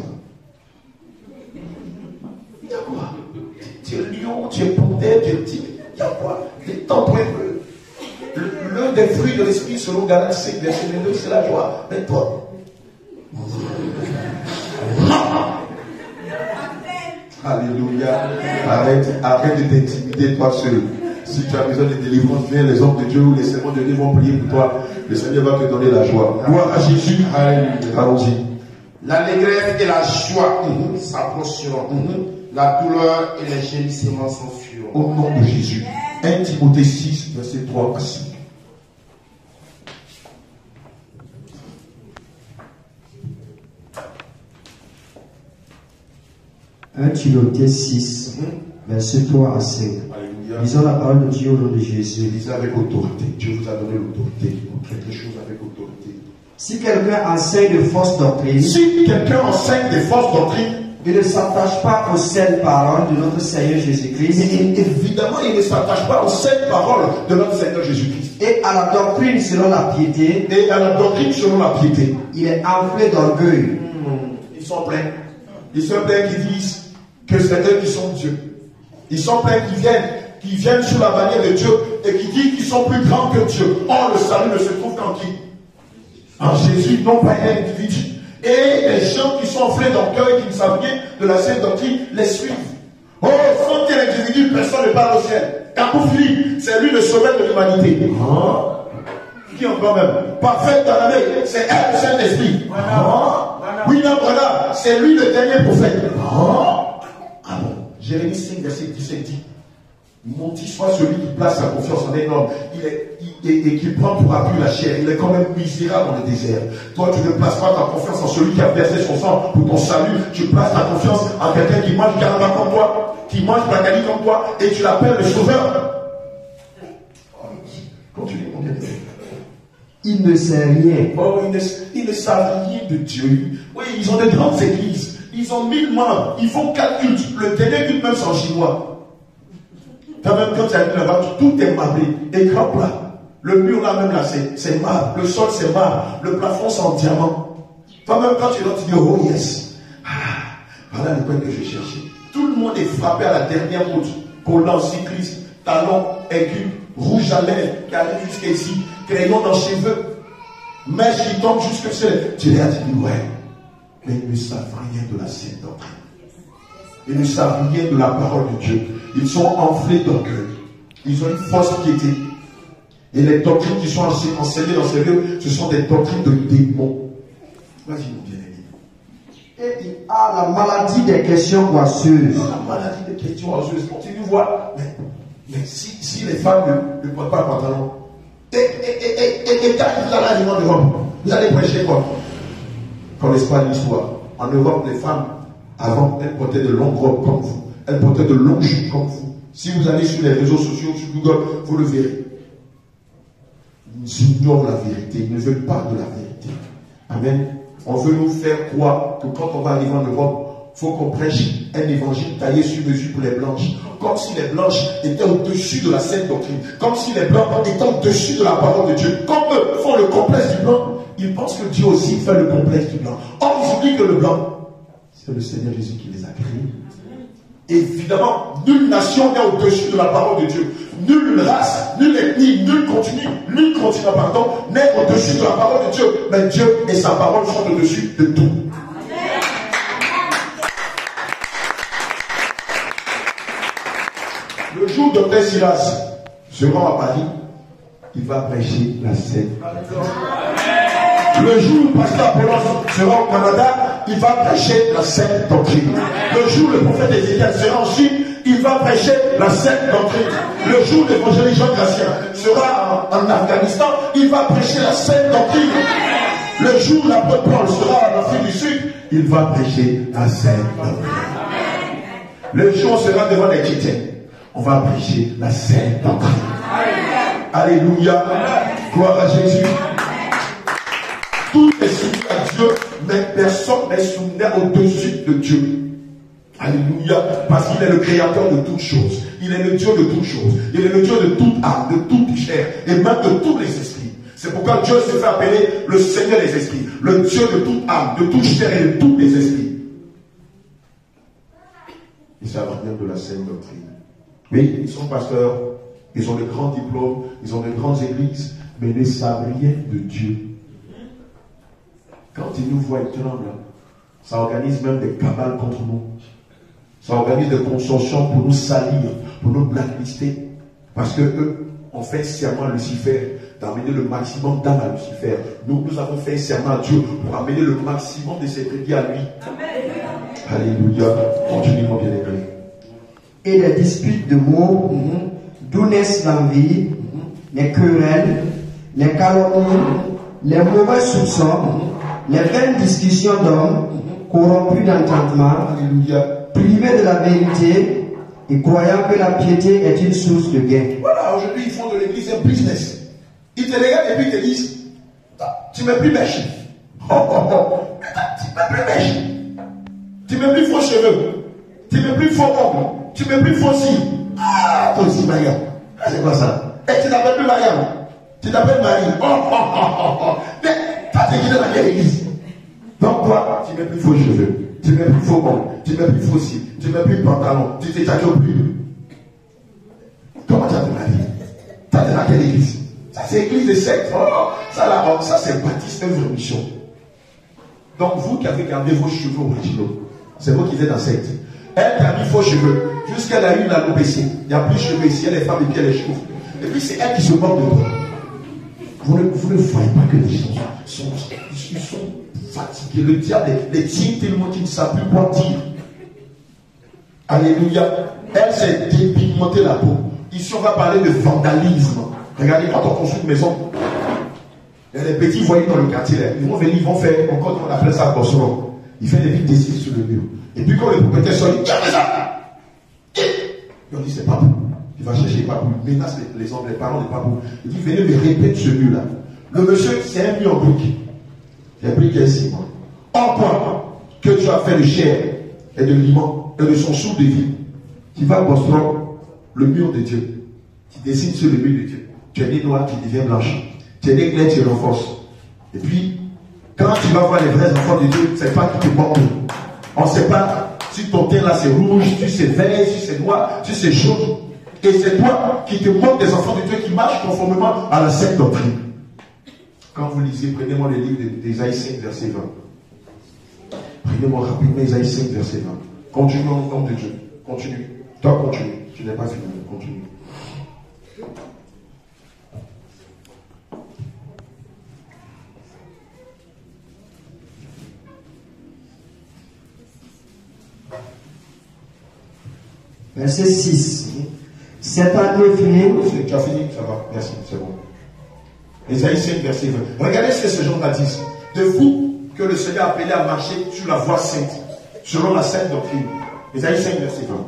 Il y a quoi? Tu es lion, tu es panthère, tu es tigre. Il y a quoi? L'un des fruits de l'esprit selon Galates 5, verset 22, c'est la joie. Mais toi, alléluia. Arrête de t'intimider toi seul. Si tu as besoin de délivrance, viens, les hommes de Dieu ou les servants de Dieu vont prier pour toi. Le Seigneur va te donner la joie. Gloire à Jésus. Allons-y. L'allégresse et la joie s'approcheront. La douleur et les gémissements s'enfuiront. Au nom de Jésus. 1 Timothée 6, verset 3 à 5. Un Timothée 6, verset 3 à 5. Alléluia. Lisons la parole de Dieu au nom de Jésus. Lisez avec autorité. Dieu vous a donné l'autorité pour quelque chose avec autorité. Si quelqu'un enseigne de fausses doctrines, Si quelqu'un enseigne des fausses doctrines, il ne s'attache pas aux saines paroles de notre Seigneur Jésus-Christ évidemment, il ne s'attache pas aux saintes paroles de notre Seigneur Jésus-Christ. et à la doctrine selon la piété, Et à la doctrine selon la piété. il est enflé d'orgueil. Ils sont pleins. Ils sont pleins qui disent que c'est eux qui sont Dieu. Ils sont pleins qui viennent sous la bannière de Dieu et qui disent qu'ils sont plus grands que Dieu. Or, le salut ne se trouve qu'en qui? En Jésus, non pas un individu. Et les gens qui sont enflés d'orgueil, qui ne savent rien de la sainte doctrine, les suivent. Oh, sans tel individu, personne ne parle au ciel. Capoufli, c'est lui le sauveur de l'humanité. Qui encore même? Parfait dans la main, c'est elle le Saint-Esprit. William Branham, c'est lui le dernier prophète. Ah bon? Jérémie 5, verset 17 dit: Maudit soit celui qui place sa confiance en un homme et qui prend pour appui la chair. Il est quand même misérable dans le désert. Toi, tu ne places pas ta confiance en celui qui a versé son sang pour ton salut. Tu places ta confiance en quelqu'un qui mange caramba comme toi, qui mange bracali comme toi, et tu l'appelles le sauveur. Continue, mon bien. Il ne sait rien. Oh, ils ne savent rien de Dieu. Oui, ils ont de grandes églises. Ils ont 1000 membres. Ils font 4 cultes. Le dernier culte même c'est en chinois. Quand même, quand tu arrives là-bas, tout est marbré. Écran plat. Le mur là même là, c'est marbre. Le sol c'est marbre. Le plafond c'est en diamant. Toi même quand tu rentres, tu dis oh yes. Voilà le point que je cherchais. Tout le monde est frappé à la dernière route. Collant, cycliste, talon, aigu, rouge à lèvres, qui arrive jusqu'ici, crayon dans les cheveux, mèche qui tombe jusque-ci. Tu les as dit ouais. Mais ils ne savent rien de la sainte doctrine. Ils ne savent rien de la parole de Dieu. Ils sont enflés d'orgueil. Ils ont une fausse piété. Et les doctrines qui sont enseignées dans ces lieux, ce sont des doctrines de démons. Vas-y, mon bien-aimé. Et il a la maladie des questions oiseuses. La maladie des questions oiseuses. Continue de voir. Mais si les femmes ne portent pas le pantalon, et quand vous allez en Europe, vous allez prêcher quoi? Connaissent pas l'histoire. En Europe, les femmes, avant, elles portaient de longues robes comme vous. Elles portaient de longues jupes comme vous. Si vous allez sur les réseaux sociaux, sur Google, vous le verrez. Ils ignorent la vérité. Ils ne veulent pas de la vérité. Amen. On veut nous faire croire que quand on va arriver en Europe, il faut qu'on prêche un évangile taillé sur mesure pour les blanches. Comme si les blanches étaient au-dessus de la sainte doctrine. Comme si les blancs étaient au-dessus de la parole de Dieu. Comme eux font le complexe du blanc, ils pensent que Dieu aussi fait le complexe du blanc. Or, ils oublient que le blanc, c'est le Seigneur Jésus qui les a créés. Évidemment, nulle nation n'est au-dessus de la parole de Dieu. Nulle race, nulle ethnie, nul continent, n'est au-dessus de la parole de Dieu. Mais Dieu et sa parole sont au-dessus de tout. Le jour de Père Silas se rend à Paris, il va prêcher la scène. Le jour où Pasteur Apollos sera au Canada, il va prêcher la sainte doctrine. Le jour où le prophète Ézéchiel sera en Chine, il va prêcher la sainte doctrine. Le jour où l'évangéliste Jean Gratien sera en Afghanistan, il va prêcher la sainte doctrine. Le jour où l'apôtre Paul sera en Afrique du Sud, il va prêcher la sainte doctrine. Le jour où on sera devant les chrétiens, on va prêcher la sainte doctrine. Alléluia. Gloire à Jésus. Tout est soumis à Dieu, mais personne n'est soumis au-dessus de Dieu. Alléluia. Parce qu'il est le créateur de toutes choses. Il est le Dieu de toutes choses. Il est le Dieu de toute âme, de toute chair et même de tous les esprits. C'est pourquoi Dieu se fait appeler le Seigneur des esprits, le Dieu de toute âme, de toute chair et de tous les esprits. Ils savent rien de la saine doctrine. Oui, ils sont pasteurs, ils ont de grands diplômes, ils ont de grandes églises, mais ils ne savent rien de Dieu. Quand ils nous voient, ils tremblent. Ça organise même des cabales contre nous. Ça organise des consortiums pour nous salir, pour nous blacklister. Parce que eux ont fait serment à Lucifer d'amener le maximum d'âmes à Lucifer. Nous avons fait serment à Dieu pour amener le maximum de ses crédits à lui. Amen. Alléluia. Continue mon bien-aimé. Et les disputes de mots, d'où naissent l'envie, les querelles, les calomnies, les mauvais soupçons, les vaines discussions d'hommes, corrompus d'entendement, privés de la vérité et croyant que la piété est une source de gain. Voilà, aujourd'hui ils font de l'église un business. Ils te regardent et puis ils te disent, tu mets plus mèche. Tu mets plus mèche. Tu mets plus faux cheveux. Tu mets plus faux ongles. Tu mets plus faux cils. Ah, toi aussi Mariam. C'est quoi ça? Et tu t'appelles plus Mariam. Tu t'appelles Marie. Mais toi tu es guidé dans quelle église? Donc toi, tu mets plus faux cheveux. Tu mets plus faux ongles. Tu mets plus faux cils. Tu mets plus pantalon. Tu t'es tâché au plus. Comment tu as fait ma vie? Tu as dans quelle église? Ça c'est église de secte. Ça c'est baptiste œuvre mission. Donc vous qui avez gardé vos cheveux originaux, c'est vous qui êtes dans secte. Elle qui a mis faux cheveux, jusqu'elle a eu la l'alopécie. Il n'y a plus de cheveux ici, elle est femme et puis elle est chauve. Et puis c'est elle qui se moque de toi. Vous ne voyez pas que les gens sont fatigués. Le diable les tient tellement qu'ils ne savent plus quoi dire. Alléluia. Elle s'est dépigmentée la peau. Ici on va parler de vandalisme. Regardez, quand on construit une maison, il y a des petits voyous dans le quartier. Ils vont venir, ils vont faire, encore on appelle ça bosseron. Il fait des vides dessins sur le mur. Et puis quand le propriétaire sort, il dit, tiens, ça. Et on dit, c'est pas bon. Il va chercher pas bon. Il menace les hommes, les parents des pas bon. Il dit, venez me répéter ce mur-là. Le monsieur, c'est un mur en briques. Les briques, il y a 6 mois. En point que tu as fait de chair et de limon et de son sou de vie, tu vas construire le mur de Dieu. Tu dessines sur le mur de Dieu. Tu es né noir, tu deviens blanche. Tu es né clair, tu renforces. Et puis, quand tu vas voir les vrais enfants de Dieu, c'est pas qui te manque. On ne sait pas si ton teint là c'est rouge, si c'est vert, si c'est noir, si c'est jaune. Et c'est toi qui te moques des enfants de Dieu qui marchent conformément à la sainte doctrine. Quand vous lisez, prenez-moi le livre d'Ésaïe 5, verset 20. Prenez-moi rapidement Ésaïe 5, verset 20. Continue en nom de Dieu. Continue. Toi, continue. Tu n'es pas fini. Continue. Verset 6. Cette année finie. Tu as fini, ça va. Merci, c'est bon. Ésaïe 5, verset 20. Regardez ce que ce gens-là disent. De vous que le Seigneur a appelé à marcher sur la voie sainte, selon la sainte doctrine. Ésaïe 5, verset 20.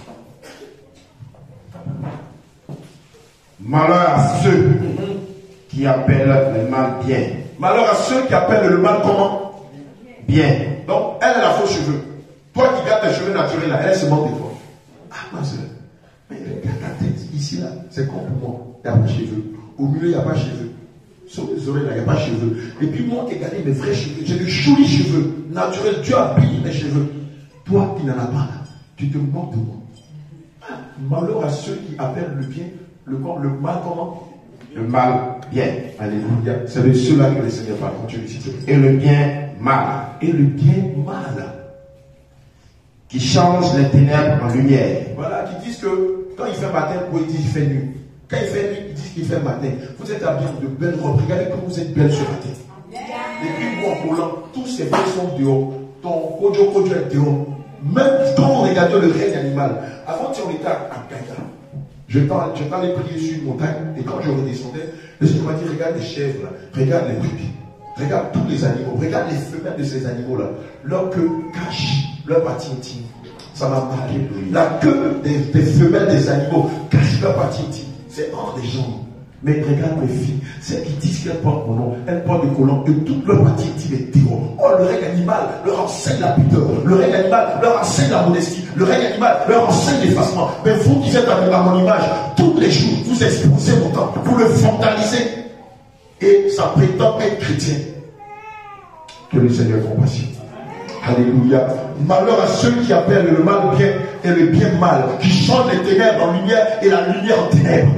Malheur à ceux qui appellent le mal bien. Malheur à ceux qui appellent le mal comment? Bien. Donc, elle a faux cheveux. Toi qui gardes tes cheveux naturels là, elle se moque de toi. Ah, ma soeur, mais regarde ta tête, ici là, c'est comme pour moi, il n'y a pas de cheveux. Au milieu, il n'y a pas de cheveux. Sur les oreilles là, il n'y a pas de cheveux. Et puis moi qui ai gardé mes vrais cheveux, j'ai de jolis cheveux, naturels, Dieu a payé mes cheveux. Toi qui n'en as pas là, tu te moques de moi. Ah, malheur à ceux qui appellent le bien, le mal comment? Le mal bien. Alléluia. C'est de ceux-là que le Seigneur parle. Continue, et le bien mal. Et le bien mal. Qui change les ténèbres en lumière. Voilà, qui disent que quand il fait matin, ils disent qu'il fait nuit. Quand il fait nuit, ils disent qu'il fait matin. Vous êtes habillés de belles robes. Regardez comme vous êtes belles ce matin. Et puis moi, en collant, tous ces belles sont dehors. Ton kojo est dehors. Même quand on regardait le règne animal, avant on était à Gaïa. Je t'allais prier sur une montagne, et quand je redescendais, le Seigneur m'a dit, regarde les chèvres là, regarde les brebis, regarde tous les animaux, regarde les femelles de ces animaux là. Leur queue cache leur partie intime. Ça m'a marqué. La queue des femelles des animaux cache leur partie intime. C'est hors des jambes. Mais regarde mes filles, celles qui disent qu'elles portent mon nom, elles portent des collants et toute leur partie intime est dehors. Oh le règne animal leur enseigne la pudeur, le règne animal leur enseigne la modestie, le règne animal leur enseigne l'effacement. Mais vous qui êtes à mon image, tous les jours, vous exposez mon temps, vous le frontalisez, et ça prétend être chrétien. Que le Seigneur ait compassion. Alléluia. Malheur à ceux qui appellent le mal bien et le bien mal, qui changent les ténèbres en lumière et la lumière en ténèbres.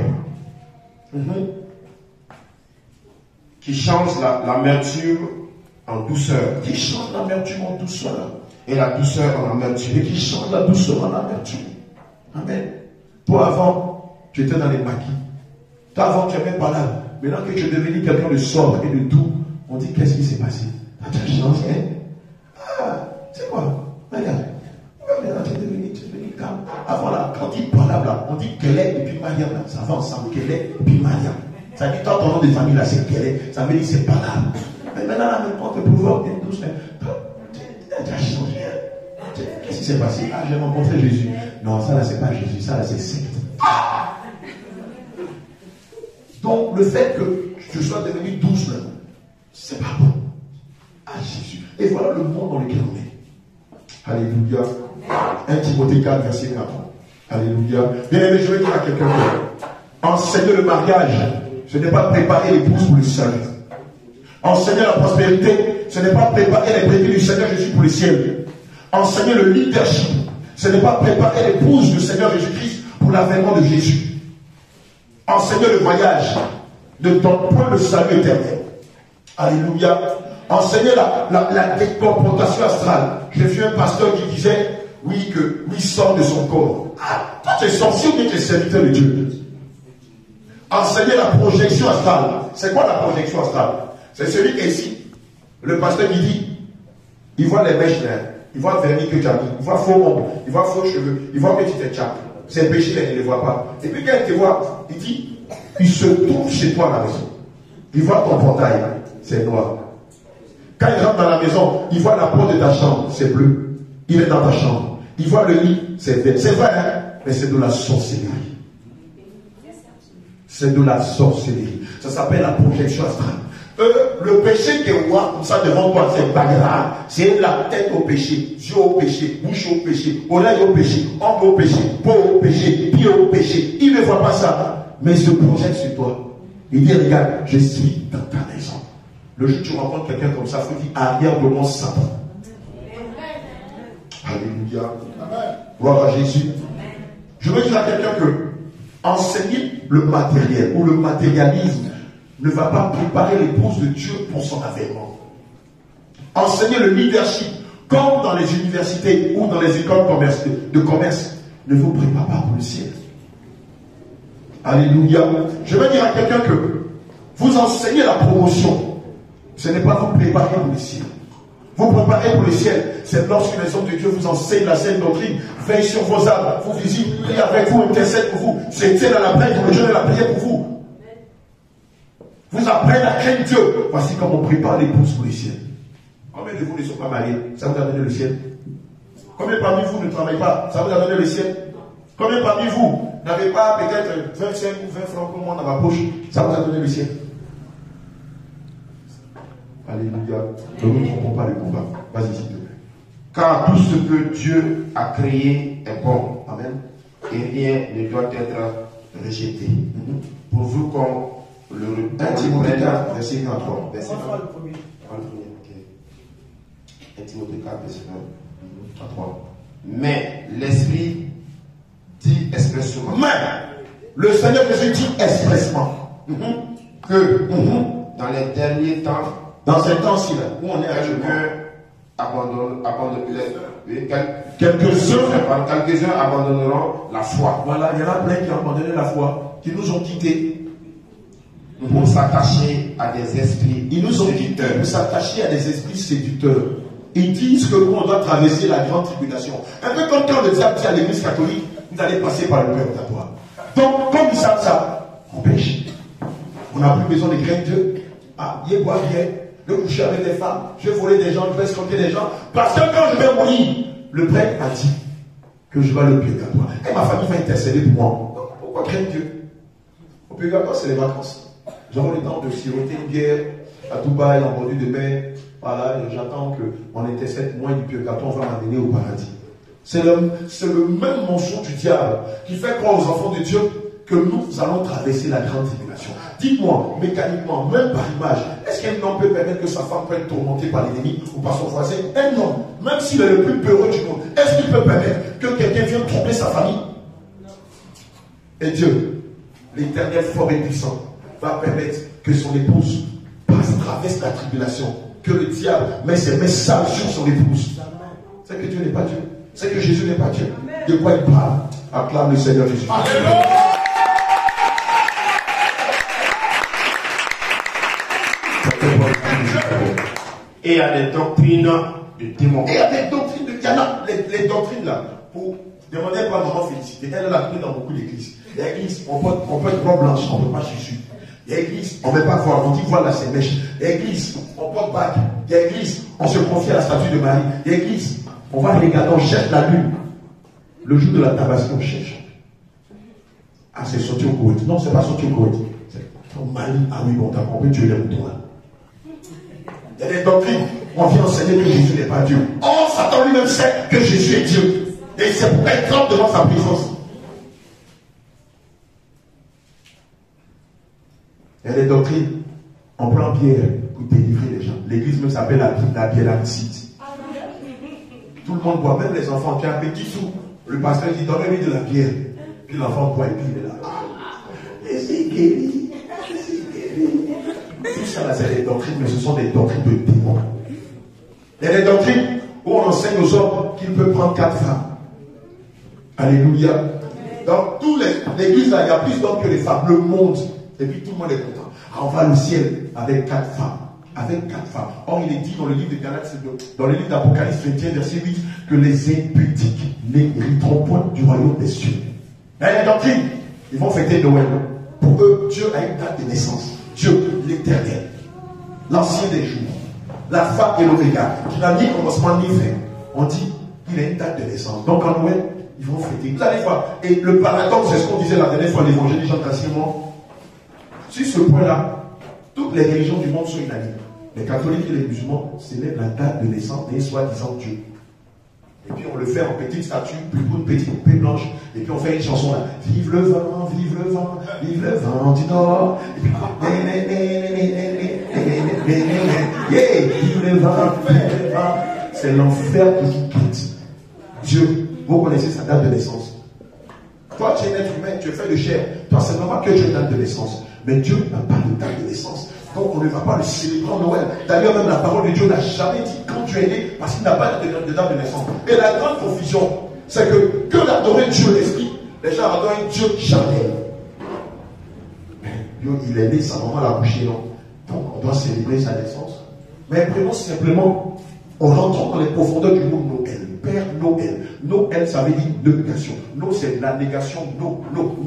Qui change l'amertume en douceur. Qui change l'amertume en douceur. Et la douceur en amertume. Et qui change la douceur en amertume. Amen. Toi avant, tu étais dans les maquis. Toi avant, tu n'avais pas là. Maintenant que tu es devenu quelqu'un de sobre et de doux, on dit qu'est-ce qui s'est passé? Tu as changé, hein? Ah, c'est quoi? Regarde. Maintenant tu es devenu calme. Avant là, quand il parle là, on dit qu'elle est et puis Mariam là. Ça va ensemble, qu'elle est et puis Mariam. Ça dit toi ton nom de famille là, c'est qu'elle est. Ça veut dire c'est pas là. Mais maintenant là, on te provoque et tout. Tu as changé. Qu'est-ce qui s'est passé? Ah, j'ai rencontré Jésus. Non, ça là, c'est pas Jésus, ça là, c'est secte. Donc, le fait que tu sois devenu douce là, c'est pas bon. Ah, Jésus. Et voilà le monde dans lequel on est. Alléluia. 1 Timothée 4, verset 4. Alléluia. Bien aimé, je vais dire à quelqu'un que enseigner le mariage, ce n'est pas préparer l'épouse pour le salut. Enseigner la prospérité, ce n'est pas préparer les brebis du Seigneur Jésus pour le ciel. Enseigner le leadership, ce n'est pas préparer l'épouse du Seigneur Jésus-Christ pour l'avènement de Jésus. Enseigner le voyage ne donne point le salut éternel. Alléluia. Enseigner la décomportation astrale. J'ai vu un pasteur qui disait, oui, que lui sort de son corps. Ah, toi tu es sorcier ou bien tu es serviteur de Dieu? Enseigner la projection astrale. C'est quoi la projection astrale? C'est celui qui est ici. Le pasteur qui dit, il voit les mèches là, il voit le vernis que tu as mis, il voit faux ombre, il voit faux cheveux, il voit que tu t'es tchap. C'est péché, il ne les voit pas. Et puis quand il te voit, il dit, il se trouve chez toi à la maison. Il voit ton portail, c'est noir. Quand il rentre dans la maison, il voit la porte de ta chambre, c'est bleu. Il est dans ta chambre. Il voit le lit, c'est vert. C'est vrai, hein? Mais c'est de la sorcellerie. C'est de la sorcellerie. Ça s'appelle la projection astrale. Le péché qui est roi, comme ça devant toi, c'est bagarre. C'est la tête au péché, yeux au péché, bouche au péché, oreille au péché, ombre au péché, peau au péché, pied au péché. Il ne voit pas ça, mais il se projette sur toi. Il dit, regarde, je suis dans ta maison. Le jour où tu rencontres quelqu'un comme ça, il faut dire, arrière de mon Satan. Alléluia. Gloire à Jésus. Je veux dire à quelqu'un que enseigner le matériel ou le matérialisme ne va pas préparer l'épouse de Dieu pour son avènement. Enseigner le leadership, comme dans les universités ou dans les écoles de commerce, ne vous prépare pas pour le ciel. Alléluia. Je veux dire à quelqu'un que vous enseignez la promotion. Ce n'est pas vous préparer pour le ciel. Vous préparez pour le ciel, c'est lorsque les hommes de Dieu vous enseignent la saine doctrine, veillent sur vos âmes, vous visitent, prient avec vous, intercèdent pour vous, c'est à la prière, le Dieu de la prière pour vous. Vous apprenez à craindre Dieu. Voici comment on prépare l'épouse pour le ciel. Combien de vous ne sont pas mariés? Ça vous a donné le ciel? Combien parmi vous ne travaillent pas? Ça vous a donné le ciel? Combien parmi vous n'avez pas peut-être 25 ou 20 francs pour moi dans ma poche? Ça vous a donné le ciel? Alléluia. Donc nous ne trompons pas le combat. Vas-y, s'il te plaît. Car tout ce que Dieu a créé est bon. Amen. Et rien ne doit être rejeté. Pourvu qu'on le 1 Timothée 4, verset 1 à 3. Verset 1 Timothée 4, verset 1 à 3. Mais l'Esprit dit expressement. Mais le Seigneur Jésus dit expressement que dans les derniers temps, dans ces temps-ci, où on est actuellement, quelques-uns abandonneront la foi. Voilà, il y en a plein qui ont abandonné la foi, qui nous ont quittés pour s'attacher à des esprits. Ils nous ont quittés pour s'attacher à des esprits séducteurs. Ils disent que nous, on doit traverser la grande tribulation. Un peu comme quand le diable dit à l'église catholique, vous allez passer par le purgatoire. Donc, comme ils savent ça, on pêche. On n'a plus besoin de craindre Dieu. Ah, il boit bien, de coucher avec des femmes, je vais voler des gens, je vais escroquer des gens. Parce que quand je vais mourir, le prêtre a dit que je vais aller au purgatoire. Et ma famille va intercéder pour moi. Donc, pourquoi craindre Dieu? Au purgatoire, c'est les vacances. J'aurai le temps de siroter une bière à Dubaï, en bordure de mer, voilà, j'attends qu'on intercède moins du purgatoire, on va m'amener au paradis. C'est le même mensonge du diable qui fait croire aux enfants de Dieu que nous allons traverser la grande tribulation. Dites-moi, mécaniquement, même par image, est-ce qu'un homme peut permettre que sa femme peut être tourmentée par l'ennemi ou par son voisin? Un homme, même s'il est le plus peureux du monde, est-ce qu'il peut permettre que quelqu'un vienne tromper sa famille? Et Dieu, l'Éternel fort et puissant, va permettre que son épouse traverse la tribulation, que le diable met ses mains sales sur son épouse. C'est que Dieu n'est pas Dieu. C'est que Jésus n'est pas Dieu. De quoi il parle? Acclame le Seigneur Jésus. Alléluia. Et il y a des doctrines de démons. Et il y a des doctrines de... Il y en a les doctrines là. Pour demander à maman Félicité. Elle l'a appris dans beaucoup d'églises. Il y a l'église, on peut être robe blanche, on ne peut pas Jésus. Il y a l'église, on ne met pas voir, on dit voilà c'est mèche. Il y a l'église, on porte bague. Il y a l'église, on se confie à la statue de Marie. Il y a l'église, on va regarder, on cherche la lune. Le jour de la tabasque, on cherche. Ah, c'est sorti au Koweït. Non, c'est pas sorti au Koweït. C'est au Mali. Ah oui, bon, t'as compris, tu es le moutons là. Il y a des doctrines, on vient enseigner que Jésus n'est pas Dieu. Oh, Satan lui-même sait que Jésus est Dieu. Et c'est pour être trempe devant sa présence. Il y a des doctrines, on prend pierre pour délivrer les gens. L'église même s'appelle la Biélamicide. Tout le monde boit, même les enfants, tu as un petit sou. Le pasteur dit, donnez-lui de la bière. Puis l'enfant boit et puis il est là. Et c'est guéri. Tout ça là, c'est des doctrines, mais ce sont des doctrines de démons. Il y a des doctrines où on enseigne aux hommes qu'ils peuvent prendre 4 femmes. Alléluia. Dans toute l'église là, il y a plus d'hommes que les femmes. Le monde. Et puis tout le monde est content. Ah, on va au ciel avec 4 femmes. Avec 4 femmes. Or, il est dit dans le livre de Galates, dans le livre d'Apocalypse 21, verset 8, que les impudiques n'hériteront point du royaume des cieux. Il y a des doctrines. Ils vont fêter Noël. Pour eux, Dieu a une date de naissance. Dieu, l'Éternel, l'ancien des jours, l'alpha et l'oméga, qui n'a ni commencement ni fin. On dit qu'il a une date de naissance. Donc en Noël, ils vont fêter. Vous allez voir. Et le paradoxe, c'est ce qu'on disait la dernière fois, l'évangile Jean Casimon. Sur ce point-là, toutes les religions du monde sont unanimes. Les catholiques et les musulmans célèbrent la date de naissance des soi-disant Dieu. Et puis on le fait en petite statue, puis une petite poupée blanche. Et puis on fait une chanson là. Vive le vent, vive le vent, vive le vent du nord. Et puis vive le vent, vive le vent. C'est l'enfer qui quitte. Dieu, vous connaissez sa date de naissance. Toi, tu es un être humain, tu es fait de chair. Toi, c'est normal que tu aies une date de naissance. Mais Dieu n'a pas de date de naissance. Donc on ne va pas le célébrer en Noël. D'ailleurs, même la parole de Dieu n'a jamais dit quand tu es né, parce qu'il n'a pas de date de naissance. Et la grande confusion, c'est que d'adorer Dieu l'Esprit, les gens adorent un Dieu charnel. Il est né, sa maman l'a couché, non? Donc on doit célébrer sa naissance. Mais prenons simplement, on rentre dans les profondeurs du mot Noël. Père Noël. Noël, ça veut dire négation. No, c'est la négation. No.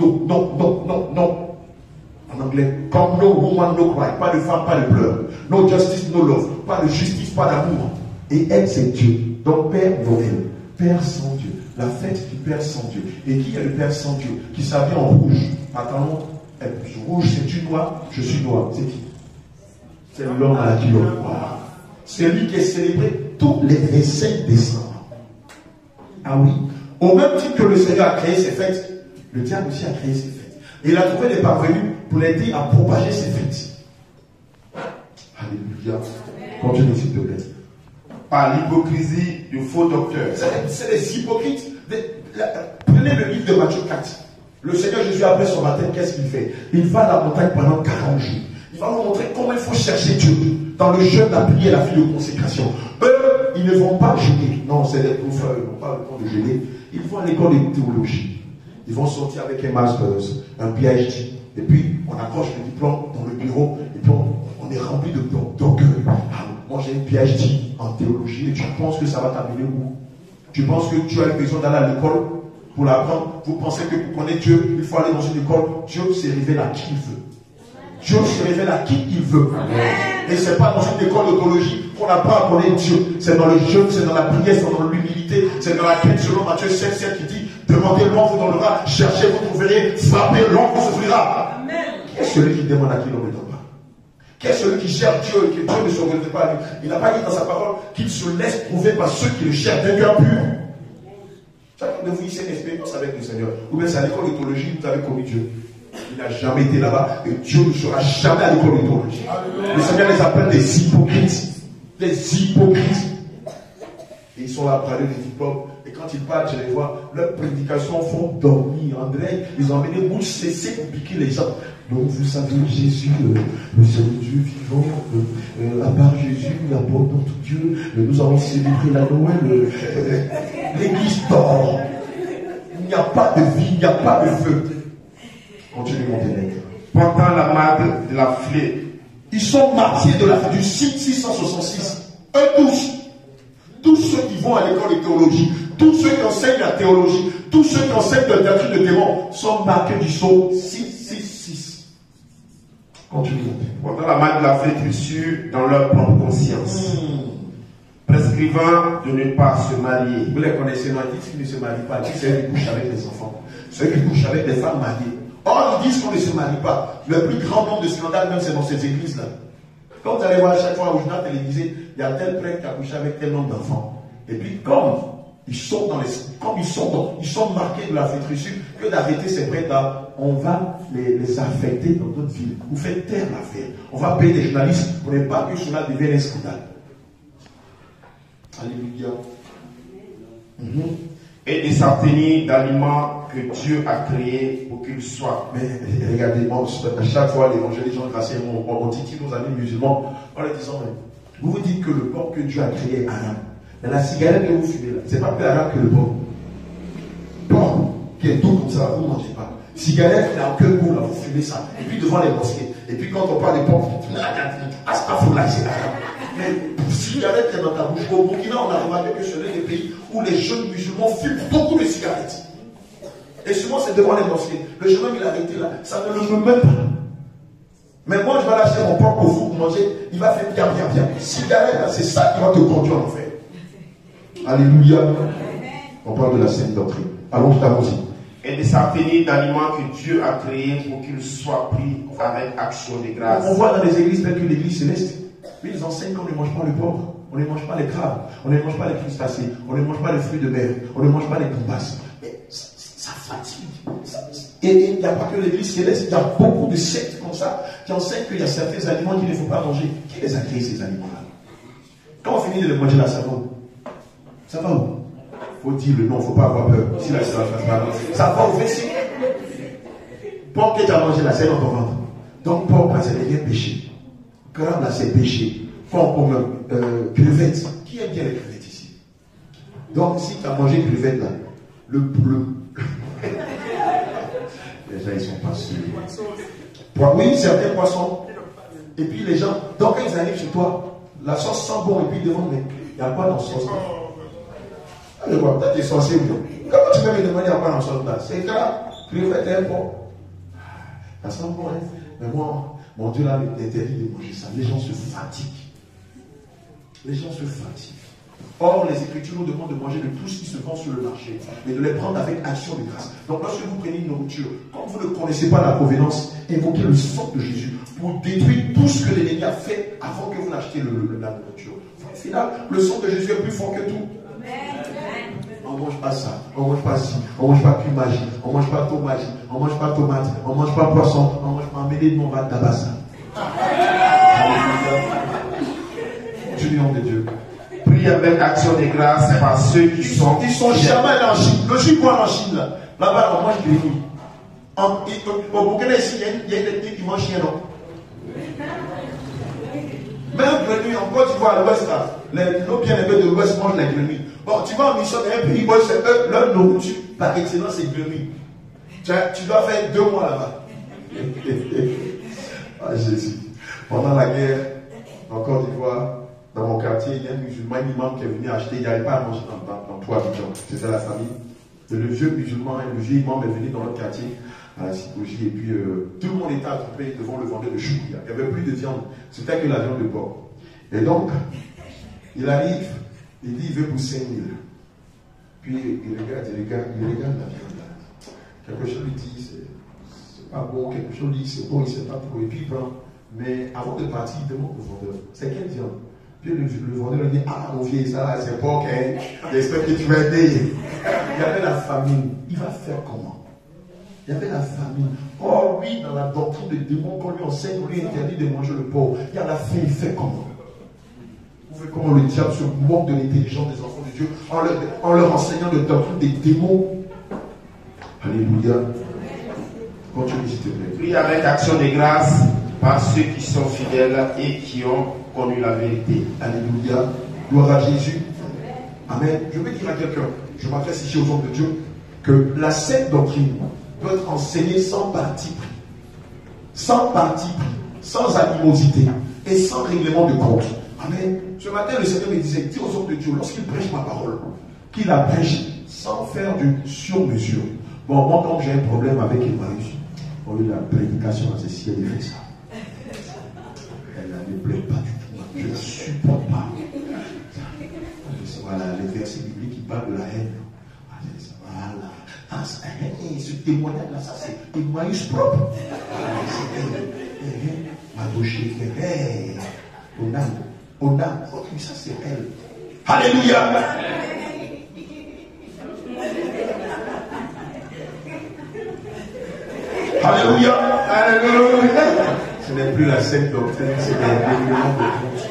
En anglais, comme no woman, no cry. Pas de femme, pas de pleurs. No justice, no love. Pas de justice, pas d'amour. Et elle, c'est Dieu. Donc, Père Noël. Père sans Dieu. La fête du Père sans Dieu. Et qui est le Père sans Dieu? Qui s'habille en rouge. Attendons, rouge, c'est tu noir, je suis noir. C'est qui? C'est l'homme à la culotte noire. C'est lui qui est célébré tous les 25 décembre. Ah oui. Au même titre que le Seigneur a créé ses fêtes, le diable aussi a créé ses fêtes. Et il a trouvé des parvenus pour l'aider à propager ses fêtes. Alléluia. Continue s'il te plaît. Par l'hypocrisie du faux docteur. C'est des hypocrites. Prenez le livre de Matthieu 4. Le Seigneur Jésus, après son baptême, qu'est-ce qu'il fait? Il va à la montagne pendant 40 jours. Il va nous montrer comment il faut chercher Dieu. Dans le jeûne, la prière, la vie de consécration. Eux, ils ne vont pas jeûner. Non, c'est des professeurs, ils n'ont pas le temps de jeûner. Ils vont à l'école de théologie. Ils vont sortir avec un master's, un PhD. Et puis, on accroche le diplôme dans le bureau. Et puis, on est rempli d'orgueil. Moi, j'ai un PhD en théologie. Et tu penses que ça va t'amener où? Tu penses que tu as besoin d'aller à l'école pour l'apprendre? Vous pensez que pour connaître Dieu, il faut aller dans une école? Dieu se révèle à qui il veut. Dieu se révèle à qui il veut. Et ce n'est pas dans une école d'autologie qu'on apprend à connaître Dieu. C'est dans le jeûne, c'est dans la prière, c'est dans l'humilité, c'est dans la quête selon Matthieu 7 qui dit: demandez, l'on vous donnera, cherchez, vous trouverez, frappez, l'on vous ouvrira. Qui est celui qui demande à qui l'on ne donne pas? Qui est celui qui cherche Dieu et que Dieu ne se reconnaît pas à lui? Il n'a pas dit dans sa parole qu'il se laisse prouver par ceux qui le cherchent d'un cœur pur. Chacun de vous ici a une expérience avec le Seigneur. Ou bien c'est à l'école de théologie, vous avez connu Dieu. Il n'a jamais été là-bas et Dieu ne sera jamais à l'école de théologie. Le Seigneur les appelle des hypocrites. Des hypocrites. Et ils sont là à parler des diplômes. Et quand ils parlent, je les vois, leurs prédications font dormir. André, ils ont amené bouche cessée pour piquer les gens. Donc vous savez, Jésus, le Seigneur Dieu vivant, à part Jésus, la porte dans tout Dieu, nous allons célébrer la Noël, l'église dort. Il n'y a pas de vie, il n'y a pas de feu. Continue mon ténèbre. Pendant la marque de la flèche, Ils sont marqués de du site 666. Eux tous. Tous ceux qui vont à l'école de théologie, tous ceux qui enseignent la théologie, tous ceux qui enseignent la doctrine de démons sont marqués du psaume 666. Continue. Pendant la marque de la flétrissure dans leur propre conscience, prescrivant de ne pas se marier. Vous les connaissez, non? Ils disent qu'ils ne se marient pas. Ils disent ceux qui couchent avec les enfants. Ceux qui couchent avec des femmes mariées. Or, ils disent qu'on ne se marie pas. Le plus grand nombre de scandales, même, c'est dans ces églises-là. Quand vous allez voir à chaque fois au journal télévisé, il y a tel prêtre qui a couché avec tel nombre d'enfants. Et puis, comme ils sont marqués de la flétrissure, que d'arrêter ces prêtres-là, on va les affecter dans d'autres villes. Vous faites taire l'affaire. On va payer des journalistes pour ne pas que cela devienne un scandale. Alléluia. Et de s'abstenir d'aliments que Dieu a créés pour qu'ils soient. Mais regardez-moi, à chaque fois l'évangile, les gens graciés, on titille nos amis musulmans en leur disant, vous vous dites que le porc que Dieu a créé est haram. Mais la cigarette que vous fumez là, c'est pas plus haram que le porc. Porc qui est tout comme ça, vous ne mangez pas. Cigarette, il n'a aucun goût là, vous fumez ça. Et puis devant les mosquées. Et puis quand on parle des porcs, astafurlah, c'est haram. Mais cigarette qui est dans ta bouche. Au Burkina, on a remarqué que c'est l'un des pays où les jeunes musulmans fument beaucoup de cigarettes. Et souvent, c'est devant les mosquées. Le jeune homme, il a arrêté là. Ça ne le veut même pas. Mais moi, je vais lâcher mon porc pour vous pour manger. Il va faire bien. Cigarette, c'est ça qui va te conduire en enfer. Alléluia. On parle de la sainte doctrine. Allons-y. Et de s'abstenir d'aliments que Dieu a créés pour qu'ils soient pris avec action de grâce. On voit dans les églises, même que l'église céleste, ils enseignent qu'on ne mange pas le porc, on ne mange pas les crabes, on ne mange pas les crustacés, on ne mange pas les fruits de mer, on ne mange pas les bombasses. Mais ça fatigue. Et il n'y a pas que l'église céleste, il y a beaucoup de sectes comme ça qui enseignent qu'il y a certains aliments qu'il ne faut pas manger. Qui les a créés ces aliments-là? Quand on finit de les manger là, ça va où? Ça va où? Il faut dire le nom, il ne faut pas avoir peur. Si la ça va au WC. Porc que tu as mangé là, c'est dans ton ventre. Donc porc là, ça devient péché. Crabe là, c'est péché. Comme crevettes. Qui aime bien les crevettes ici? Donc si tu as mangé crevettes là, le les gens ils sont pas sûrs. Oui, certains poissons. Et puis les gens, donc quand ils arrivent chez toi, la sauce sent bon et puis ils demandent, mais il n'y a pas dans la sauce là. Allez voir, peut-être des sorciers. Comment tu peux me demander à quoi dans la sauce là? C'est grave, crevette est bon. Ça sent bon, hein? Mais moi, mon Dieu là m'interdit de manger ça. Les gens se fatiguent. Les gens se fatiguent. Or, les Écritures nous demandent de manger de tout ce qui se vend sur le marché, mais de les prendre avec action de grâce. Donc, lorsque vous prenez une nourriture, quand vous ne connaissez pas la provenance, évoquez le sang de Jésus pour détruire tout ce que l'ennemi a fait avant que vous n'achetiez la nourriture. Au final, le sang de Jésus est plus fort que tout. On ne mange pas ça, on ne mange pas ci, on ne mange pas magie, on ne mange pas tomate, on ne mange pas tomate, on ne mange pas poisson, on ne mange pas mêlé de mon vat d'abassa. Du nom de Dieu. Prie avec action de grâce par ceux qui sont. Ils sont jamais en Chine. Le Chinois en Chine, là-bas, on mange grenouilles. Au Burkina, ici, il y a une ethnie qui mange chien, non? Même grenouilles, en Côte d'Ivoire, à l'ouest, nos bien-aimés de l'ouest mangent les grenouilles. Bon, tu vas en mission dans un pays, c'est eux, leur nourriture, par excellence, c'est grenouilles. Tu dois faire 2 mois là-bas. Ah, Jésus. Pendant la guerre, en Côte d'Ivoire, dans mon quartier, il y a un musulman, un imam qui est venu acheter, il n'arrivait pas à manger dans 3 millions. C'était la famille. Et le vieux musulman, le vieux imam est venu dans notre quartier à la psychologie. Et puis tout le monde était attroupé devant le vendeur de choukouya. Il n'y avait plus de viande. C'était que la viande de porc. Et donc, il arrive, il dit il veut pour 5 000. Puis il regarde la viande là. Quelque chose lui dit c'est pas bon, quelque chose lui dit c'est bon, il ne sait pas trop. Et puis il prend Mais avant de partir, il demande au vendeur, c'est quelle viande? Puis le vendeur lui dit, ah mon vieux, ça c'est pas ok, j'espère que tu vas aider. Il y avait la famine, il va faire comment? Il y avait la famine. Or lui, dans la doctrine des démons qu'on lui enseigne, on lui interdit de manger le porc. Il y a la faim, il fait comment? Vous voyez comment le diable se moque de l'intelligence des enfants de Dieu en leur enseignant le doctrine des démons. Alléluia. Continue s'il te plaît. Prie avec action de grâce par ceux qui sont fidèles et qui ont connu la vérité. Alléluia. Gloire à Jésus. Amen. Je veux dire à quelqu'un, je m'adresse ici aux hommes de Dieu, que la sainte doctrine doit être enseignée sans parti pris. Sans parti pris, sans animosité et sans règlement de compte. Amen. Ce matin, le Seigneur me disait, dis aux hommes de Dieu, lorsqu'ils prêchent ma parole, qu'ils la prêchent sans faire du sur-mesure. Bon, moi, quand j'ai un problème avec Emmaüs, on lui la prédication à ceci, elle fait ça. Elle ne plaît pas du tout. Je ne supporte pas. Voilà, les versets bibliques qui parlent de la haine. Voilà. Ah, ce témoignage-là, ça c'est Emmaüs propre. Madoché, Onam, ça c'est elle. Alléluia. Alléluia. Alléluia. Ce n'est plus la sainte doctrine, c'est des règlements de compte.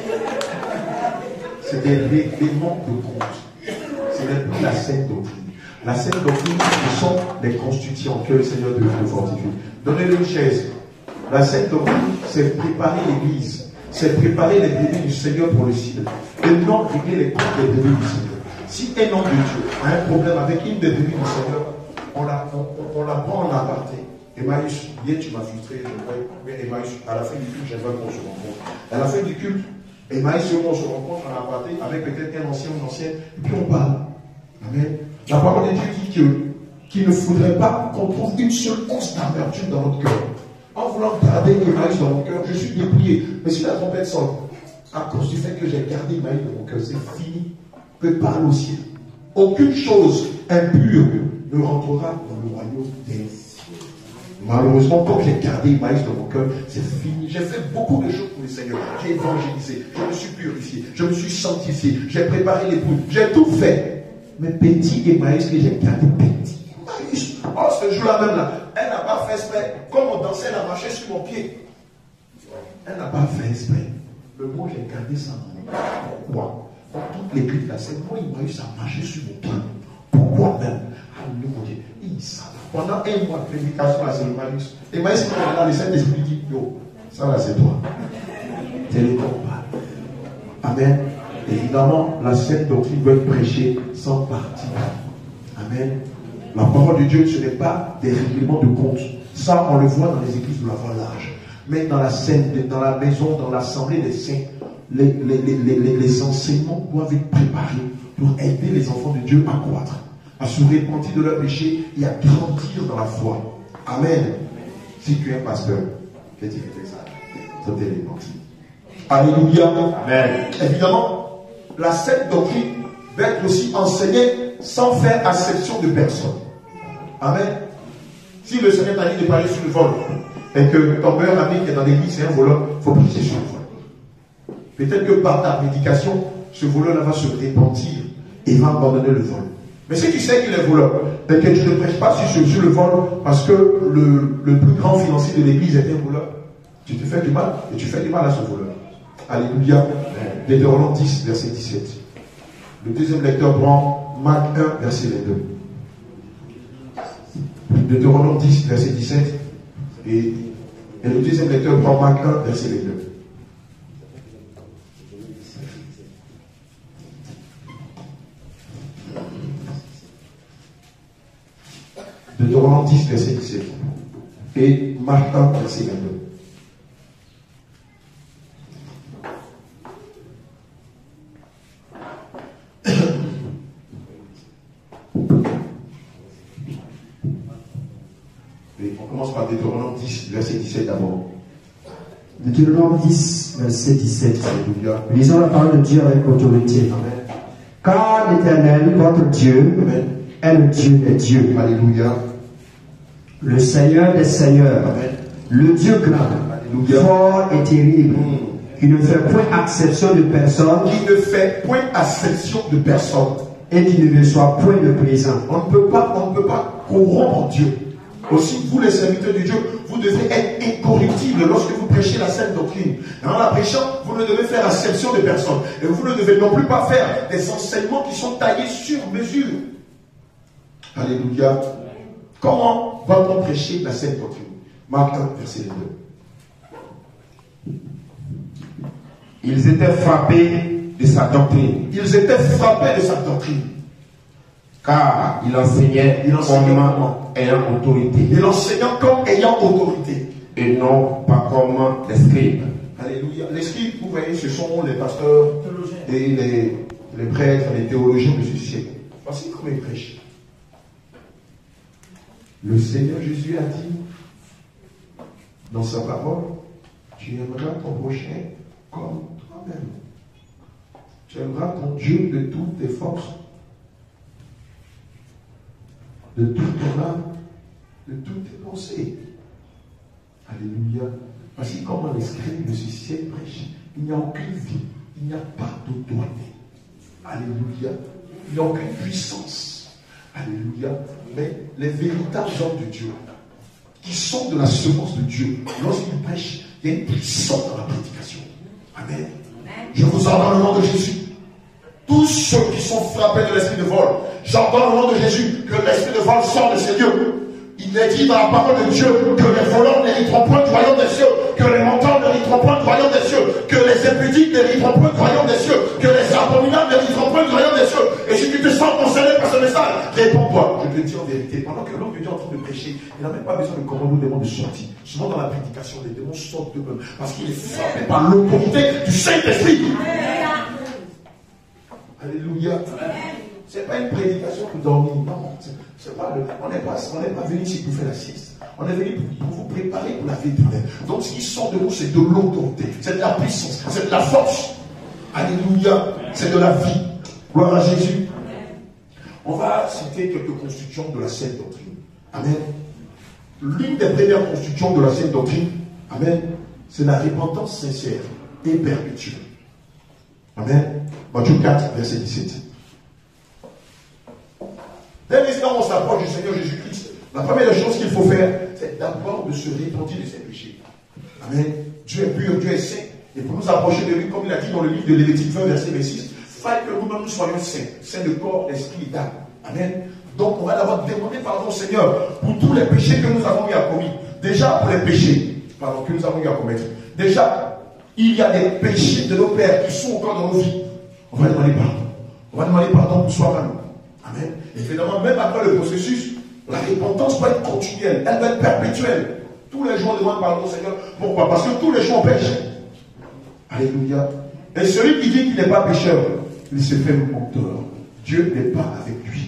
C'est des règlements de compte. Ce n'est plus la sainte doctrine. La sainte doctrine, ce sont les constituants que le Seigneur devait nous fortifier. Donnez-le une chaise. La sainte doctrine, c'est préparer l'église. C'est préparer les bébés du Seigneur pour le ciel. Et non régler les comptes des bébés du Seigneur. Si un homme de Dieu a un problème avec une des bébés du Seigneur, on la prend en aparté. Emmaüs, hier tu m'as frustré, mais Emmaüs, à la fin du culte, j'aimerais qu'on se rencontre. À la fin du culte, Emmaüs et moi, on se rencontre en aparté avec peut-être un ancien ou une ancienne, et puis on parle. Amen. La parole de Dieu dit qu'il ne faudrait pas qu'on trouve une seule once d'amertume dans notre cœur. En voulant garder Emmaüs dans mon cœur, je suis dépouillé. Mais si la trompette sonne, à cause du fait que j'ai gardé Emmaüs dans mon cœur, c'est fini. Que parle au ciel. Aucune chose impure ne rentrera dans le royaume des cieux. Malheureusement, comme j'ai gardé Emmaüs dans mon cœur, c'est fini. J'ai fait beaucoup de choses pour le Seigneur. J'ai évangélisé, je me suis purifié, je me suis sanctifié, j'ai préparé l'épouse, j'ai tout fait. Mais petit Emmaüs que j'ai gardé, petit Emmaüs. Oh, ce jour-là même là, elle n'a pas fait exprès. Comme on dansait, elle a marché sur mon pied. Elle n'a pas fait exprès. Mais moi, j'ai gardé ça dans mon cœur. Pourquoi? Dans toute l'église là, c'est moi, Emmaüs a marché sur mon pied. Pourquoi même? Alléluia, mon Dieu. Pendant un mois de prédication là, c'est Emmaüs. Emmaüs, quand on a le Saint-Esprit dit, yo, ça là c'est toi. C'est le ton pas. Amen. Évidemment, la sainte doctrine doit être prêchée sans parti. Amen. La parole de Dieu, ce n'est pas des règlements de compte. Ça, on le voit dans les églises de la voie large. Mais dans la scène, dans la maison, dans l'assemblée des saints, les enseignements doivent être préparés pour aider les enfants de Dieu à croître, à se repentir de leurs péchés et à grandir dans la foi. Amen. Si tu es pasteur, que tu fais ça, ça t'est repenti. Alléluia. Amen. Évidemment, la sainte doctrine va être aussi enseignée sans faire acception de personne. Amen. Si le Seigneur t'a dit de parler sur le vol et que ton meilleur ami qui est dans l'église c'est un voleur, il faut prier sur le vol. Peut-être que par ta prédication, ce voleur-là va se repentir et va abandonner le vol. Mais si tu sais qu'il est voleur, et que tu ne prêches pas sur le vol parce que le plus grand financier de l'église est un voleur, tu te fais du mal et tu fais du mal à ce voleur. Alléluia. Deutéronome 10, verset 17. Le deuxième lecteur prend Marc 1, verset 22. Deutéronome 10, verset 17. Et le deuxième lecteur prend Marc 1, verset 22. Deutéronome 10, verset 17. Et Marc 1, verset 22. On commence par Deutéronome 10, verset 17 d'abord. Deutéronome 10, verset 17. Alléluia. Lisons la parole de Dieu avec autorité. Amen. Car l'Éternel, votre Dieu, Amen. est le Dieu des dieux. Alléluia. Le Seigneur des seigneurs. Amen. Le Dieu grand, Alléluia. fort et terrible, qui ne fait point acception de personne, Qui ne fait point acception de personne. et qui ne reçoit point de présent. On ne peut pas corrompre Dieu. Aussi, vous les serviteurs de Dieu, vous devez être incorruptibles lorsque vous prêchez la sainte doctrine. Et en la prêchant, vous ne devez faire acception de personne. Et vous ne devez non plus pas faire des enseignements qui sont taillés sur mesure. Alléluia. Comment va-t-on prêcher la sainte doctrine? Marc 1, verset 2. Ils étaient frappés de sa doctrine. Ils étaient frappés de sa doctrine. Car il enseignait comme ayant autorité. Il enseignait comme ayant autorité. Et non pas comme des scribes. Alléluia. Les scribes, vous voyez, ce sont les pasteurs et les prêtres, les théologiens de ce siècle. Voici comment ils prêchent. Le Seigneur Jésus a dit dans sa parole, tu aimeras ton prochain comme toi-même. Tu aimeras ton Dieu de toutes tes forces, de toute ton âme, de toutes tes pensées. Alléluia. Voici comment les scribes de ce siècle prêchent. Il n'y a aucune vie, il n'y a pas d'autorité. Alléluia. Il n'y a aucune puissance. Alléluia. Mais les véritables hommes de Dieu, qui sont de la semence de Dieu, lorsqu'ils prêchent, il y a une puissance dans la prédication. Amen. Je vous ordonne au nom de Jésus. Tous ceux qui sont frappés de l'esprit de vol, j'ordonne au nom de Jésus que l'esprit de vol sorte de ces lieux. Il est dit dans la parole de Dieu que les voleurs n'hériteront point du royaume des cieux, que les menteurs n'hériteront point du royaume des cieux, que les impudiques n'hériteront point du royaume des cieux, que les abominables n'hériteront point du royaume des cieux. Et si tu te sens concerné par ce message, réponds-toi. Je te dis en vérité, pendant que l'homme de Dieu est en train de prêcher, il n'a même pas besoin de commander aux démons de sortir. Souvent dans la prédication, les démons sortent d'eux-mêmes parce qu'il est frappé par l'autorité du Saint-Esprit. Alléluia. Ce n'est pas une prédication pour dormir. Non, on n'est pas venu ici pour faire la sieste. On est venu pour vous préparer pour la vie éternelle. Donc ce qui sort de vous, c'est de l'autorité, c'est de la puissance, c'est de la force. Alléluia. C'est de la vie. Gloire à Jésus. On va citer quelques constructions de la sainte doctrine. Amen. L'une des premières constructions de la sainte doctrine, amen, c'est la repentance sincère et perpétuelle. Amen. Matthieu 4, verset 17. Dès l'instant où on s'approche du Seigneur Jésus-Christ, la première chose qu'il faut faire, c'est d'abord de se repentir de ses péchés. Amen. Dieu est pur, Dieu est saint. Et pour nous approcher de lui, comme il a dit dans le livre de Lévitique 20, verset 26, il faut que nous-mêmes nous soyons saints, saints de corps, d'esprit et d'âme. Amen. Donc on va d'abord demander pardon au Seigneur pour tous les péchés que nous avons eu à commettre. Déjà pour les péchés, pardon, que nous avons eu à commettre. Déjà, il y a des péchés de nos pères qui sont encore dans nos vies. On va demander pardon. On va demander pardon pour soi-même. Amen. Et évidemment, même après le processus, la repentance va être continuelle, elle va être perpétuelle. Tous les jours, on demande pardon au Seigneur. Pourquoi? Parce que tous les jours, on pêche. Alléluia. Et celui qui dit qu'il n'est pas pécheur, il se fait menteur. Dieu n'est pas avec lui.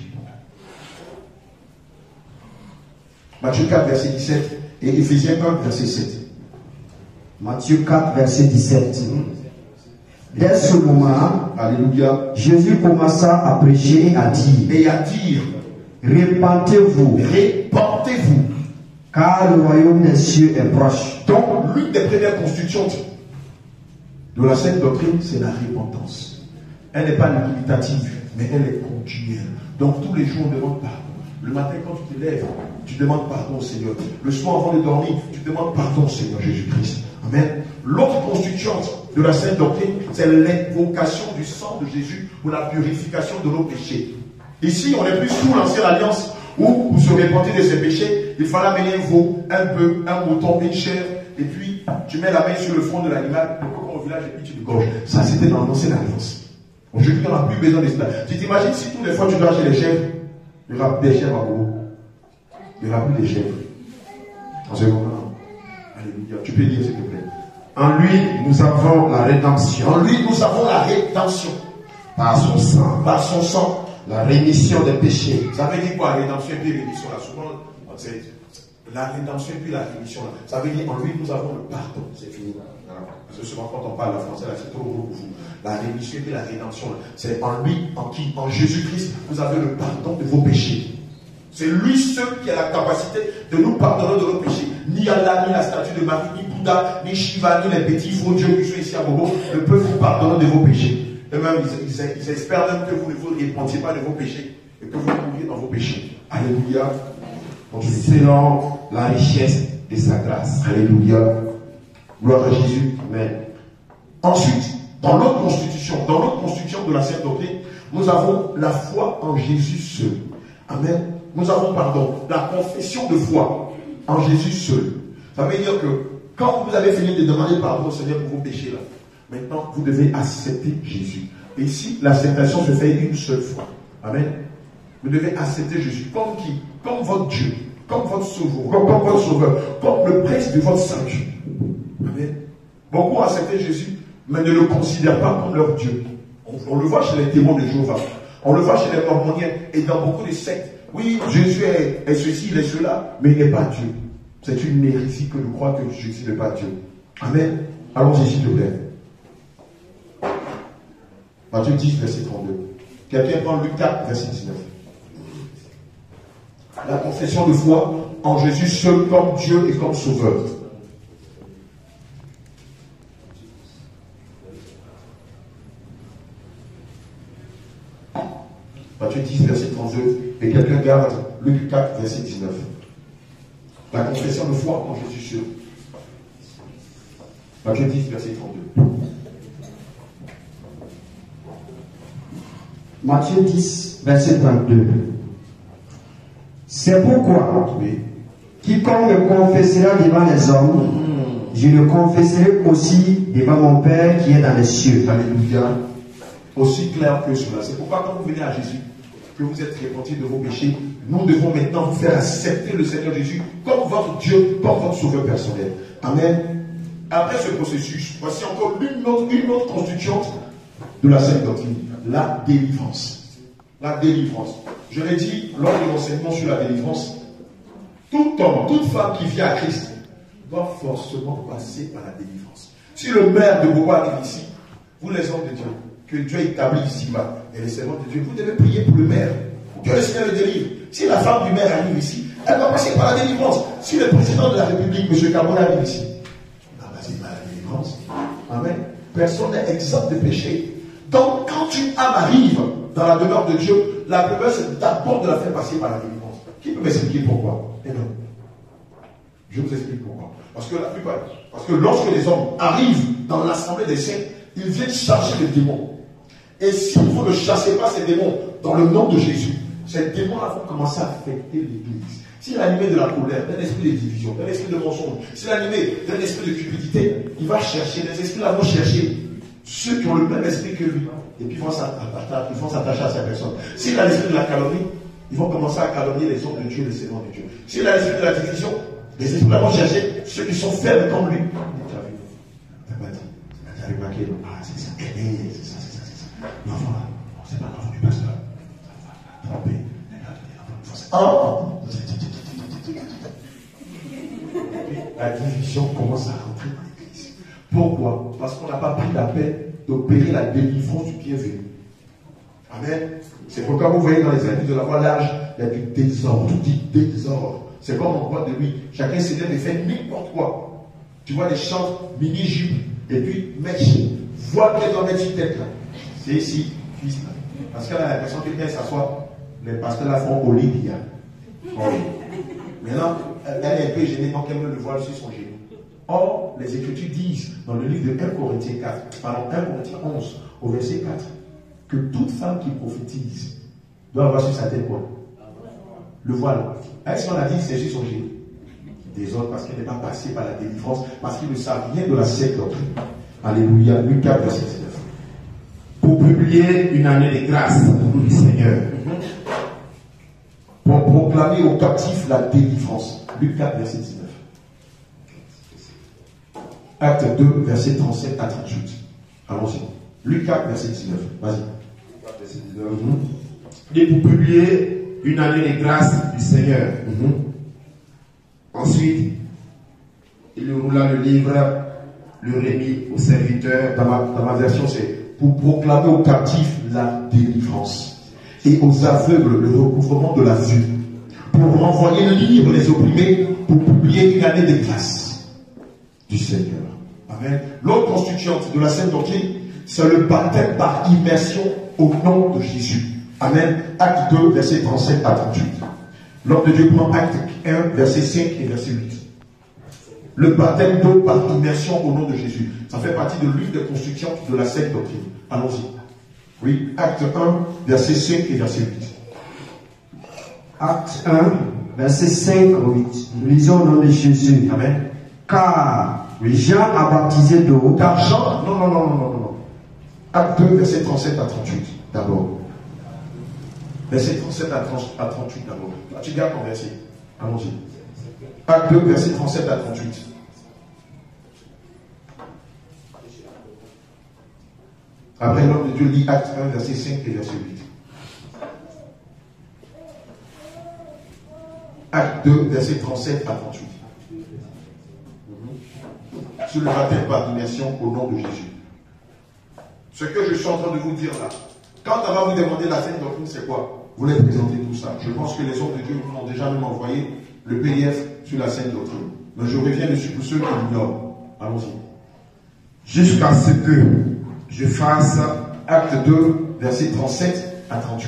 Matthieu 4, verset 17 et Éphésiens 1, verset 7. Matthieu 4, verset 17. Dès ce moment, alléluia, Jésus commença à prêcher et à dire, répentez-vous, car le royaume des cieux est proche. Donc, l'une des premières constructions de la sainte doctrine, c'est la repentance. Elle n'est pas limitative, mais elle est continuelle. Donc, tous les jours, on demande pardon. Le matin, quand tu te lèves, tu demandes pardon au Seigneur. Le soir, avant de dormir, tu demandes pardon au Seigneur Jésus-Christ. Amen. L'autre construction de la sainte doctrine, c'est l'invocation du sang de Jésus pour la purification de nos péchés. Ici, on n'est plus sous l'ancienne alliance où, pour se repentir de ses péchés, il fallait amener un veau, un bœuf, un mouton, une chair, et puis tu mets la main sur le front de l'animal, le coco au village, et puis tu le gorges. Ça, c'était dans l'ancienne alliance. Aujourd'hui, on n'a plus besoin de cela. Tu t'imagines si tous les fois tu dois acheter les chèvres, il n'y aura plus des chèvres à Bobo. Il n'y aura plus des chèvres. En ce moment, alléluia. Tu peux lire, s'il te plaît. En lui, nous avons la rédemption. En lui, nous avons la rédemption. Par son sang. Par son sang. La rémission des péchés. Ça veut dire quoi, rédemption et puis rémission là? Souvent, c'est la rédemption et puis la rémission là. Ça veut dire en lui, nous avons le pardon. C'est fini. Parce que souvent, quand on parle français là, c'est trop gros pour vous. La rémission et puis la rédemption là. C'est en lui, en qui? En Jésus-Christ, vous avez le pardon de vos péchés. C'est lui seul qui a la capacité de nous pardonner de nos péchés. Ni Allah, ni la statue de Marie, ni Bouddha, ni Shiva, ni les petits faux dieux qui sont ici à Bobo ne peuvent vous pardonner de vos péchés. Et même, ils espèrent même que vous ne vous repentiez pas de vos péchés et que vous mouriez dans vos péchés. Alléluia. Selon la richesse de sa grâce. Alléluia. Gloire à Jésus. Amen. Ensuite, dans notre constitution de la Sainte Doctrine, nous avons la foi en Jésus seul. Amen. Nous avons, la confession de foi en Jésus seul. Ça veut dire que quand vous avez fini de demander pardon au Seigneur pour vos péchés là, maintenant vous devez accepter Jésus. Et ici, l'acceptation se fait une seule fois. Amen. Vous devez accepter Jésus comme qui? Comme votre Dieu, comme votre sauveur, comme le prince de votre salut. Amen. Beaucoup acceptent Jésus, mais ne le considèrent pas comme leur Dieu. On le voit chez les témoins de Jéhovah. On le voit chez les mormoniens et dans beaucoup de sectes. Oui, Jésus est ceci, il est cela, mais il n'est pas Dieu. C'est une hérésie que de croire que Jésus n'est pas Dieu. Amen. Allons-y, s'il te plaît. Matthieu 10, verset 32. Quelqu'un prend Luc 4, verset 19. La confession de foi en Jésus seul comme Dieu et comme Sauveur. Matthieu 10, verset 32. Et quelqu'un garde Luc 4, verset 19. La confession de foi en Jésus seul. Matthieu 10, verset 32. Matthieu 10, verset 32. C'est pourquoi, quiconque me confessera devant les hommes, je le confesserai aussi devant mon Père qui est dans les cieux. Alléluia. Aussi clair que cela. C'est pourquoi quand vous venez à Jésus, que vous êtes repentis de vos péchés, nous devons maintenant vous faire accepter le Seigneur Jésus comme votre Dieu, comme votre sauveur personnel. Amen. Après ce processus, voici encore une autre constituante de la Sainte Doctrine, la délivrance. La délivrance. Je l'ai dit lors de l'enseignement sur la délivrance, tout homme, toute femme qui vient à Christ doit forcément passer par la délivrance. Si le maire de Bobo arrive ici, vous les hommes de Dieu, que Dieu établit ici-bas, et les servants de Dieu, vous devez prier pour le maire, pour que le Seigneur le délivre. Si la femme du maire arrive ici, elle va passer par la délivrance. Si le président de la République, M. Kabila, arrive ici, il va passer par la délivrance. Amen. Personne n'est exempt de péché. Donc, quand une âme arrive dans la demeure de Dieu, la première, c'est d'abord de la faire passer par la délivrance. Qui peut m'expliquer pourquoi? Eh bien, je vous explique pourquoi. Parce que lorsque les hommes arrivent dans l'assemblée des saints, ils viennent charger les démons. Et si vous ne chassez pas ces démons dans le nom de Jésus, ces démons-là vont commencer à affecter l'Église. S'il est animé de la colère, d'un esprit de division, d'un esprit de mensonge, s'il est animé d'un esprit de cupidité, il va chercher, les esprits-là vont chercher ceux qui ont le même esprit que lui. Et puis ils vont s'attacher à sa personne. S'il a l'esprit de la calomnie, ils vont commencer à calomnier les hommes de Dieu, les servants de Dieu. S'il a l'esprit de la division, les esprits-là vont chercher ceux qui sont faibles comme lui. T'as pas dit, t'as remarqué, ah c'est ça, c'est ça. L'enfant là, c'est pas l'enfant du pasteur. Trompé. La division commence à rentrer dans l'église. Pourquoi? Parce qu'on n'a pas pris la peine d'opérer la délivrance du bienvenu. Amen. C'est pourquoi vous voyez dans les églises de la voie large, il y a du désordre, tout dit désordre. C'est comme en boîte de nuit. Chacun s'élève et fait n'importe quoi. Tu vois des chants mini-jupes et puis mèche. Vois qu'elle doit mettre une tête là. C'est ici, cuisse là. Parce qu'elle a l'impression que quand elle s'assoit, les pasteurs la font Olivia. Maintenant, elle est un peu gênée quand elle met le voile sur son genou. Or, les Écritures disent dans le livre de 1 Corinthiens 11, au verset 4, que toute femme qui prophétise doit avoir sur sa tête quoi? Le voile. Est-ce qu'on a dit c'est sur son genou? Désordre parce qu'elle n'est pas passée par la délivrance, parce qu'ils ne savent rien de la Sainte Doctrine. Alléluia. Luc 4, verset 19. Pour publier une année de grâce du Seigneur. Pour proclamer aux captifs la délivrance. Luc 4, verset 19. Acte 2, verset 37 à 38. Allons-y. Luc 4, verset 19. Vas-y. Luc 4, verset 19. Et pour publier une année de grâce du Seigneur. Ensuite, il roula le livre, le remit aux serviteurs. Dans ma version, c'est pour proclamer aux captifs la délivrance et aux aveugles le recouvrement de la vue, pour renvoyer libres les opprimés, pour publier une année de grâce. du Seigneur. Amen. L'autre constituante de la sainte doctrine, c'est le baptême par immersion au nom de Jésus. Amen. Acte 2, verset 37 à 38. L'homme de Dieu prend acte 1, verset 5 et verset 8. Le baptême d'eau par immersion au nom de Jésus. Ça fait partie de l'une des constituantes de la sainte doctrine. Allons-y. Oui, acte 1, verset 5 et verset 8. Acte 1, verset 5 au 8. Nous lisons au nom de Jésus. Amen. Car Jean a baptisé d'eau. Car Jean, non. Acte 2, verset 37 à 38, d'abord. Verset 37 à 38, d'abord. Là, tu gardes ton verset. Allons-y. Acte 2, verset 37 à 38. Après, l'homme de Dieu lit acte 1, verset 5 et verset 8. Acte 2, verset 37 à 38. Sur le baptême par immersion au nom de Jésus. Ce que je suis en train de vous dire là, quand on va vous demander la sainte doctrine, c'est quoi? Vous voulez présenter tout ça. Je pense que les hommes de Dieu vous ont déjà même envoyé le PDF sur la sainte doctrine. Mais je reviens dessus pour ceux qui l'ignorent. Allons-y. Jusqu'à ce que je fasse acte 2, verset 37 à 38.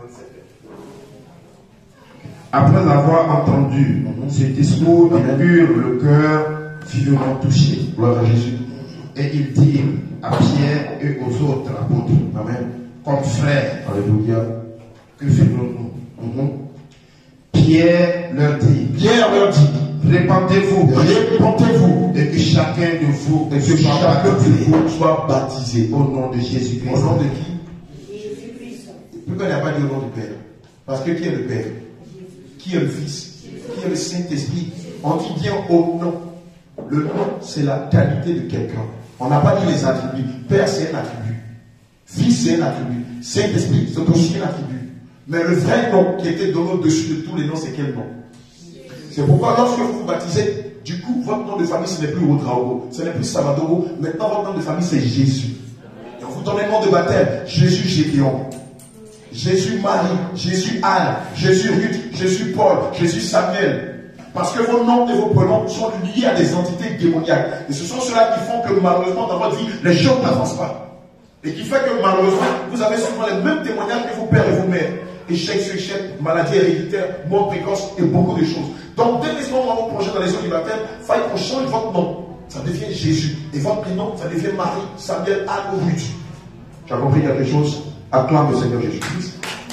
Après avoir entendu ce discours, ils eurent le cœur vivement touché. Gloire à Jésus. Et ils dirent à Pierre et aux autres apôtres, Amen. comme frères, Alléluia. que faisons-nous? Pierre leur dit, répandez-vous, et que chacun de vous soit baptisé au nom de Jésus-Christ. Au nom de qui? Jésus-Christ. Pourquoi il n'y a pas dit au nom du Père? Parce que qui est le Père? Qui est le Fils? Qui est le Saint-Esprit? On dit bien au nom. Le nom, c'est la qualité de quelqu'un. On n'a pas dit les attributs. Père, c'est un attribut. Fils, c'est un attribut. Saint-Esprit, c'est aussi un attribut. Mais le vrai nom qui était donné au-dessus de tous les noms, c'est quel nom? C'est pourquoi lorsque vous vous baptisez, du coup, votre nom de famille, ce n'est plus Ouedraogo, ce n'est plus Samadogo. Maintenant, votre nom de famille, c'est Jésus. Et on vous donne un nom de baptême. Jésus Gédéon. Jésus Marie. Jésus Anne. Jésus Ruth. Jésus Paul. Jésus Samuel. Parce que vos noms et vos prénoms sont liés à des entités démoniaques. Et ce sont ceux-là qui font que malheureusement dans votre vie, les choses n'avancent pas. Et qui fait que malheureusement, vous avez souvent les mêmes témoignages que vos pères et vos mères. Échec sur échec, maladie héréditaire, mort précoce et beaucoup de choses. Donc dès ce moment où vous plongez dans les eaux du baptême, il faut qu'on change votre nom. Ça devient Jésus. Et votre prénom, ça devient Marie, Samuel, Anne ou Ruth. Tu as compris quelque chose? Acclame le Seigneur Jésus-Christ.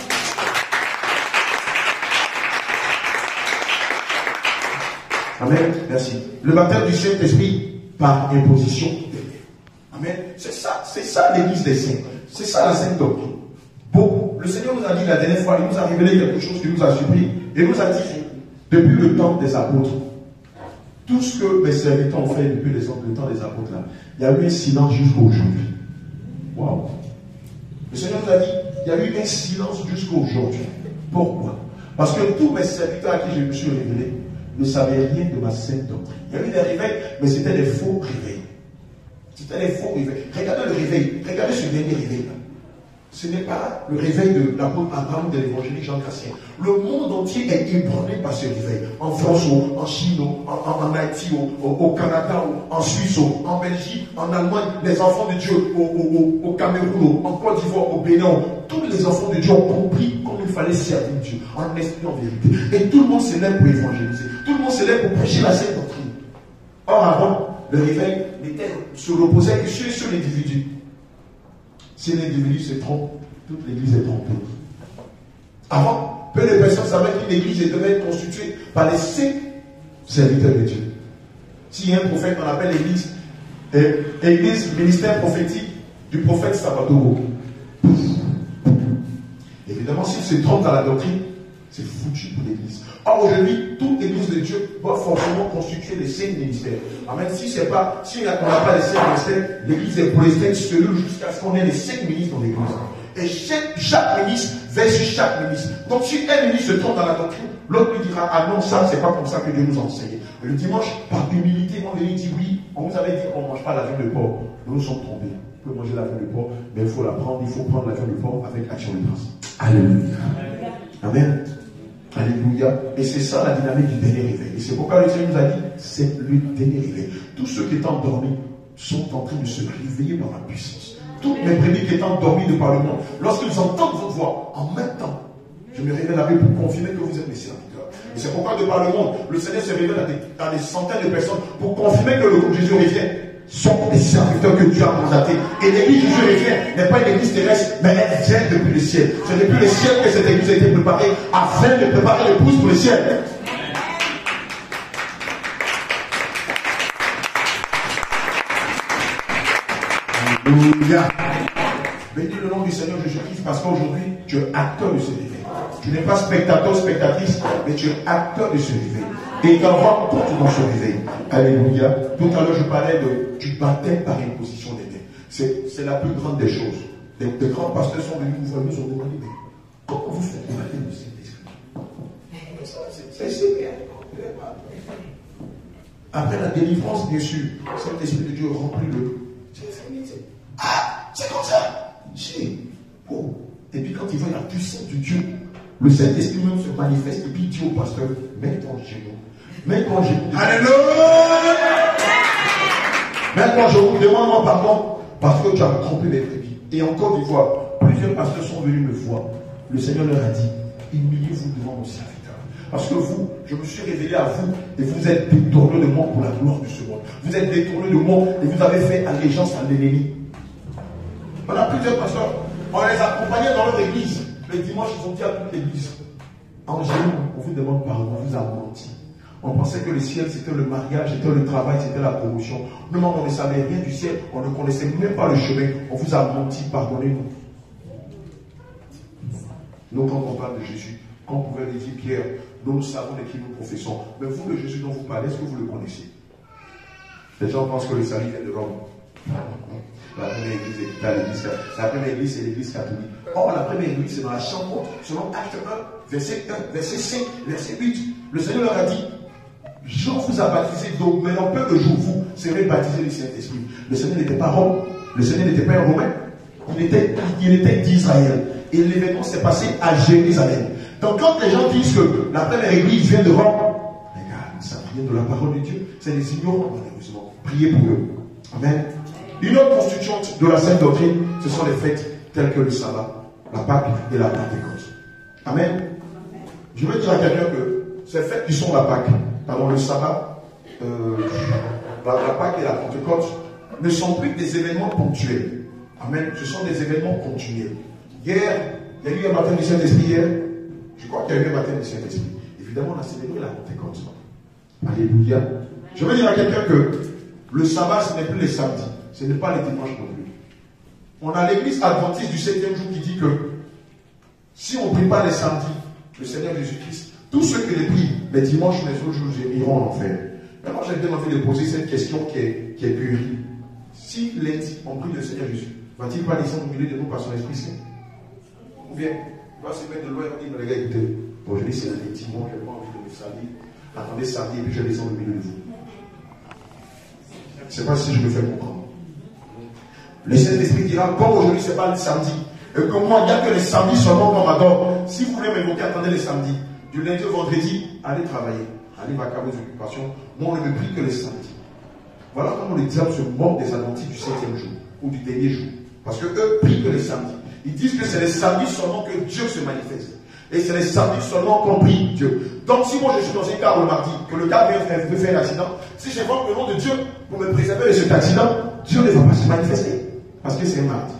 Amen. Merci. Le baptême du Saint-Esprit par imposition. Amen. C'est ça l'église des saints. C'est ça la sainte doctrine. Bon, le Seigneur nous a dit la dernière fois, il nous a révélé quelque chose qui nous a surpris. Il nous a dit, depuis le temps des apôtres, tout ce que mes serviteurs ont fait depuis le temps des apôtres là, il y a eu un silence jusqu'à aujourd'hui. Waouh. Le Seigneur nous a dit, il y a eu un silence jusqu'à aujourd'hui. Pourquoi? Parce que tous mes serviteurs à qui je me suis révélé ne savaient rien de ma sainte doctrine. Il y a eu des réveils, mais c'était des faux réveils. C'était des faux réveils. Regardez le réveil. Regardez ce dernier réveil là. Ce n'est pas le réveil de l'apôtre Abraham de l'évangélique Jean Cassien. Le monde entier est ébranlé par ce réveil. En France, en Chine, en Haïti, au Canada, en Suisse, en Belgique, en Allemagne, les enfants de Dieu, au Cameroun, en Côte d'Ivoire, au Bénin, tous les enfants de Dieu ont compris comment il fallait servir Dieu, en esprit, en vérité. Et tout le monde se lève pour évangéliser. Tout le monde se lève pour prêcher la sainte doctrine. Or, avant, le réveil se reposait que sur l'individu. Si l'individu se trompe, toute l'église est trompée. Avant, peu de personnes savaient qu'une église devait être constituée par les 5 serviteurs de Dieu. S'il y a un prophète, on appelle l'église église ministère prophétique du prophète Sabadogo. Évidemment, s'il se trompe dans la doctrine, c'est foutu pour l'église. Or, aujourd'hui, toute église de Dieu doit forcément constituer les 5 ministères. Amen. Si on n'a pas les 5 ministères, l'église est pour les 5 cellules jusqu'à ce qu'on ait les 5 ministres dans l'église. Et chaque ministre veille sur chaque ministre. Donc, si un ministre se trompe dans la doctrine, l'autre lui dira, ah non, ça, c'est pas comme ça que Dieu nous a enseigné. Et le dimanche, par humilité, on lui dit, oui, on vous avait dit qu'on ne mange pas la viande de porc. Nous nous sommes trompés. On peut manger la viande de porc, mais il faut la prendre, il faut prendre la viande de porc avec action de grâce. Alléluia. Amen. Alléluia. Et c'est ça la dynamique du dernier réveil. Et c'est pourquoi le Seigneur nous a dit, c'est le dernier réveil. Tous ceux qui étaient endormis sont en train de se réveiller par la puissance. Toutes mes brebis qui étaient endormis de par le monde, lorsqu'ils entendent votre voix, en même temps, je me révélerai pour confirmer que vous êtes mes serviteurs. Et c'est pourquoi de par le monde, le Seigneur se révèle à des centaines de personnes pour confirmer que le groupe Jésus revient sont des serviteurs que Dieu a mandatés. Et l'église Jésus revient n'est pas une église terrestre, mais elle vient depuis le ciel. C'est depuis le ciel que cette église a été préparée afin de préparer l'épouse pour le ciel. Alléluia. Bénis le nom du Seigneur Jésus-Christ parce qu'aujourd'hui, tu es acteur de ce réveil. Tu n'es pas spectateur, spectatrice, mais tu es acteur de ce réveil. Et ta voix compte dans ce réveil. Alléluia. Tout à l'heure, je parlais du baptême par imposition des mains. C'est la plus grande des choses. Des grands pasteurs sont venus nous voir, nous ont demandé, mais comment vous faites le baptême du Saint-Esprit? C'est simple. Après la délivrance, bien sûr, Saint-Esprit de Dieu remplit le. Ah, c'est comme ça. Oh. Et puis quand il voit la puissance de Dieu, le Saint-Esprit même se manifeste et puis il dit au pasteur, mets ton genou. Mets ton genou. Alléluia. Maintenant, je vous demande pardon parce que tu as trompé mes brebis. Et en Côte d'Ivoire, plusieurs pasteurs sont venus me voir. Le Seigneur leur a dit, humiliez-vous devant mon serviteur. Parce que vous, je me suis révélé à vous et vous êtes détournés de moi pour la gloire de ce monde. Vous êtes détournés de moi et vous avez fait allégeance à l'ennemi. On a plusieurs pasteurs, on les accompagnait dans leur église. Le dimanche, ils ont dit à toute l'église, en général, on vous demande pardon, on vous a menti. On pensait que le ciel, c'était le mariage, c'était le travail, c'était la promotion. Nous, on ne savait rien du ciel, on ne connaissait même pas le chemin. On vous a menti, pardonnez-nous. Nous, quand on parle de Jésus, quand on pouvait dire Pierre, nous savons de qui nous professons. Mais vous, le Jésus dont vous parlez, est-ce que vous le connaissez? Les gens pensent que le salut vient de Rome. La première église est dans l'église. La première église, c'est l'église catholique. Or, la première église, c'est dans la chambre, selon Acte 1, verset 1, verset 5, verset 8. Le Seigneur leur a dit, Jean vous a baptisé d'eau, mais en peu de jours, vous serez baptisés du Saint-Esprit. Le Seigneur n'était pas Rome. Le Seigneur n'était pas un Romain. Il était d'Israël. Et l'événement s'est passé à Jérusalem. Donc, quand les gens disent que la première église vient de Rome, regarde, ça vient de la parole de Dieu. C'est des ignorants, malheureusement. Priez pour eux. Amen. Une autre constituante de la sainte doctrine, ce sont les fêtes telles que le sabbat, la Pâque et la Pentecôte. Amen. Je veux dire à quelqu'un que ces fêtes qui sont la Pâque, pardon, le sabbat, la Pâque et la Pentecôte, ne sont plus des événements ponctuels. Amen. Ce sont des événements continuels. Hier, il y a eu un baptême du Saint-Esprit hier. Je crois qu'il y a eu un baptême du Saint-Esprit. Évidemment, on a célébré la Pentecôte. Alléluia. Je veux dire à quelqu'un que le sabbat, ce n'est plus les samedis. Ce n'est pas les dimanches non plus. On a l'église adventiste du 7e jour qui dit que si on ne prie pas les samedis, le Seigneur Jésus-Christ, tous ceux qui les prient les dimanches, les autres jours, iront en enfer. Mais moi, j'ai bien envie de poser cette question qui est puérile. Si lundi, on prie le Seigneur Jésus, va-t-il pas descendre au milieu de nous par son Esprit Saint? Ou bien, il va se mettre de loin et dire, les gars, écoutez, aujourd'hui c'est le dimanche, je n'ai pas envie de me salir. Attendez samedi et puis je descends au milieu de vous. Je ne sais pas si je me fais comprendre. Le Saint-Esprit dira, comme aujourd'hui ce n'est pas le samedi, et que moi, il n'y a que les samedis seulement qu'on m'adore. Si vous voulez m'évoquer, attendez les samedis. Du lundi au vendredi, allez travailler. Allez vaquer vos occupations. Moi, on ne me prie que les samedis. Voilà comment les diables se moquent des adventistes du 7e jour, ou du dernier jour. Parce qu'eux prient que les samedis. Ils disent que c'est les samedis seulement que Dieu se manifeste. Et c'est les samedis seulement qu'on prie Dieu. Donc si moi je suis dans un car le mardi, que le car vient faire un accident, si j'invoque le nom de Dieu pour me préserver de cet accident, Dieu ne va pas se manifester. Parce que c'est un mardi.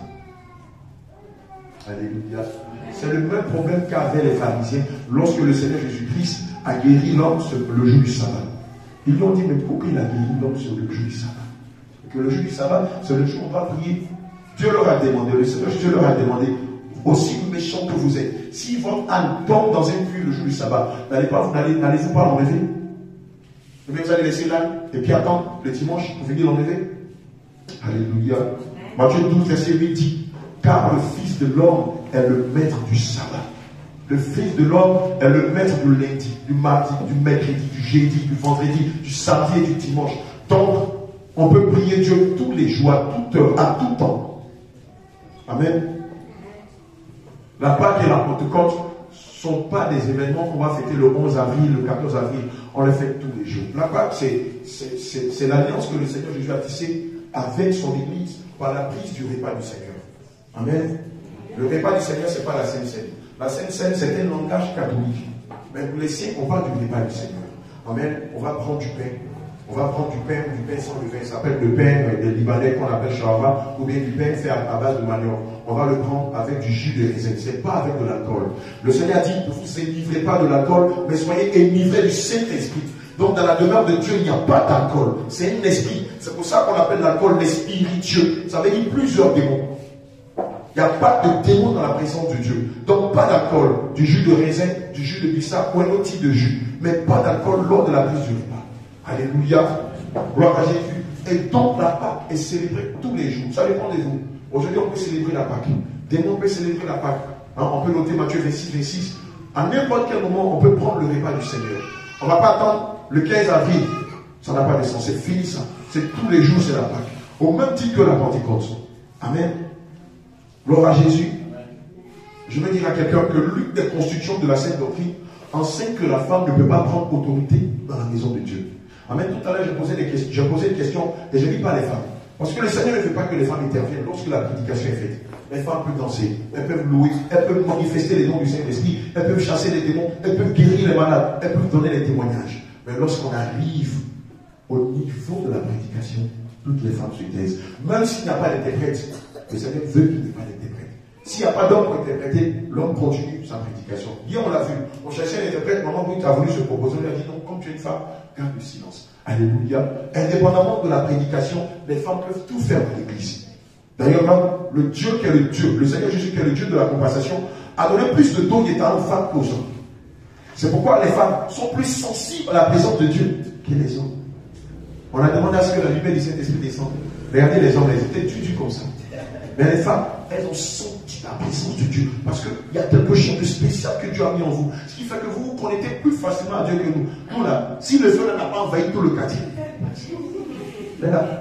Alléluia. C'est le même problème qu'avaient les pharisiens lorsque le Seigneur Jésus-Christ a guéri l'homme le jour du sabbat. Ils lui ont dit, mais pourquoi il a guéri l'homme sur le jour du sabbat? Que le jour du sabbat, c'est le jour où on va prier. Dieu leur a demandé, le Seigneur Jésus leur a demandé, aussi méchant que vous êtes, si votre âne tombe dans un puits le jour du sabbat, n'allez-vous pas l'enlever? Mais vous allez laisser l'âne et puis attendre le dimanche pour venir l'enlever? Alléluia. Matthieu 12, verset 8 dit, car le Fils de l'homme est le maître du sabbat. Le Fils de l'homme est le maître du lundi, du mardi, du mercredi, du jeudi, du vendredi, du samedi et du dimanche. Donc, on peut prier Dieu tous les jours, à toute heure, à tout temps. Amen. La Pâque et la Pentecôte sont pas des événements qu'on va fêter le 11 avril, le 14 avril. On les fête tous les jours. La Pâque, c'est l'alliance que le Seigneur Jésus a tissée avec son Église par la prise du repas du Seigneur. Amen. Le repas du Seigneur, ce n'est pas la Sainte Seine. La Sainte Seine, c'est un langage catholique. Mais pour les siens, on parle du repas du Seigneur. Amen. On va prendre du pain. On va prendre du pain sans levain. Ça s'appelle le pain des Libanais qu'on appelle shawarma, ou bien du pain fait à base de manioc. On va le prendre avec du jus de raisin. Ce n'est pas avec de l'alcool. Le Seigneur dit, ne vous énivrez pas de l'alcool, mais soyez énivrés du Saint-Esprit. Donc dans la demeure de Dieu, il n'y a pas d'alcool. C'est un esprit. C'est pour ça qu'on appelle l'alcool l'esprit spiritueux. Ça veut dire plusieurs démons. Il n'y a pas de démon dans la présence de Dieu. Donc pas d'alcool, du jus de raisin, du jus de bissap ou un autre type de jus. Mais pas d'alcool lors de la prise du repas. Alléluia. Gloire à Jésus. Et donc la Pâque est célébrée tous les jours. Ça dépend de vous. Aujourd'hui, on peut célébrer la Pâque. Demain, on peut célébrer la Pâque. On peut noter Matthieu 26, 26. À n'importe quel moment, on peut prendre le repas du Seigneur. On ne va pas attendre le 15 avril. Ça n'a pas de sens. C'est fini ça. C'est tous les jours, c'est la Pâque. Au même titre que la Pentecôte. Amen. Gloire à Jésus. Je veux dire à quelqu'un que l'une des constructions de la Sainte Doctrine enseigne que la femme ne peut pas prendre autorité dans la maison de Dieu. Amen. Tout à l'heure, j'ai posé une question et je ne dis pas les femmes. Parce que le Seigneur ne veut pas que les femmes interviennent lorsque la prédication est faite. Les femmes peuvent danser, elles peuvent louer, elles peuvent manifester les dons du Saint-Esprit, elles peuvent chasser les démons, elles peuvent guérir les malades, elles peuvent donner les témoignages. Mais lorsqu'on arrive au niveau de la prédication, toutes les femmes se taisent. Même s'il n'y a pas d'interprète, le Seigneur veut qu'il n'y ait pas d'interprète. S'il n'y a pas d'homme pour interpréter, l'homme continue sa prédication. Hier, on l'a vu. On cherchait un interprète, maman Brut a voulu se proposer. On lui a dit non, comme tu es une femme, garde le silence. Alléluia. Indépendamment de la prédication, les femmes peuvent tout faire dans l'église. D'ailleurs, même le Dieu qui est le Dieu, le Seigneur Jésus qui est le Dieu de la compensation, a donné plus de dons et talents aux femmes qu'aux hommes. C'est pourquoi les femmes sont plus sensibles à la présence de Dieu que les hommes. On a demandé à ce que la lumière du Saint-Esprit descende. Regardez les hommes, ils étaient tués comme ça. Mais les femmes, elles ont senti la présence de Dieu. Parce qu'il y a quelque chose de spécial que Dieu a mis en vous. Ce qui fait que vous vous connectez plus facilement à Dieu que nous. Nous là, si le feu n'a pas envahi tout le quartier. Mais là.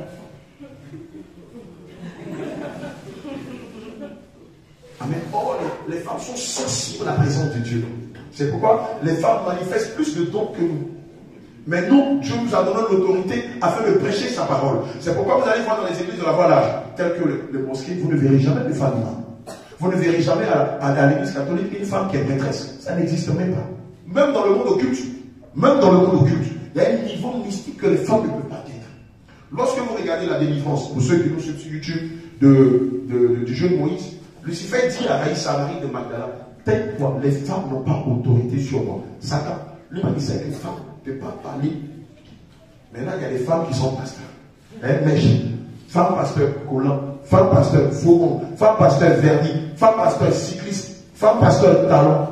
Amen. Oh, les femmes sont sensibles à la présence de Dieu. C'est pourquoi les femmes manifestent plus de dons que nous. Mais nous, Dieu nous a donné l'autorité afin de prêcher sa parole. C'est pourquoi vous allez voir dans les églises de la Voilage, telles que les mosquées, vous ne verrez jamais de femme imam. Vous ne verrez jamais à l'église catholique une femme qui est maîtresse. Ça n'existe même pas. Même dans le monde occulte, il y a un niveau mystique que les femmes ne peuvent pas atteindre. Lorsque vous regardez la délivrance, pour ceux qui nous suivent sur YouTube, du jeune Moïse, Lucifer dit à Raïssa, Marie de Magdala, tais-toi, les femmes n'ont pas autorité sur moi. Satan, lui m'a dit, c'est une femme ne peut pas parler. Maintenant, il y a des femmes qui sont pasteurs. Mèche, femme pasteur Collant, femme pasteur Faucon, femme pasteur Verdi, femme pasteur cycliste, femme pasteur Talon.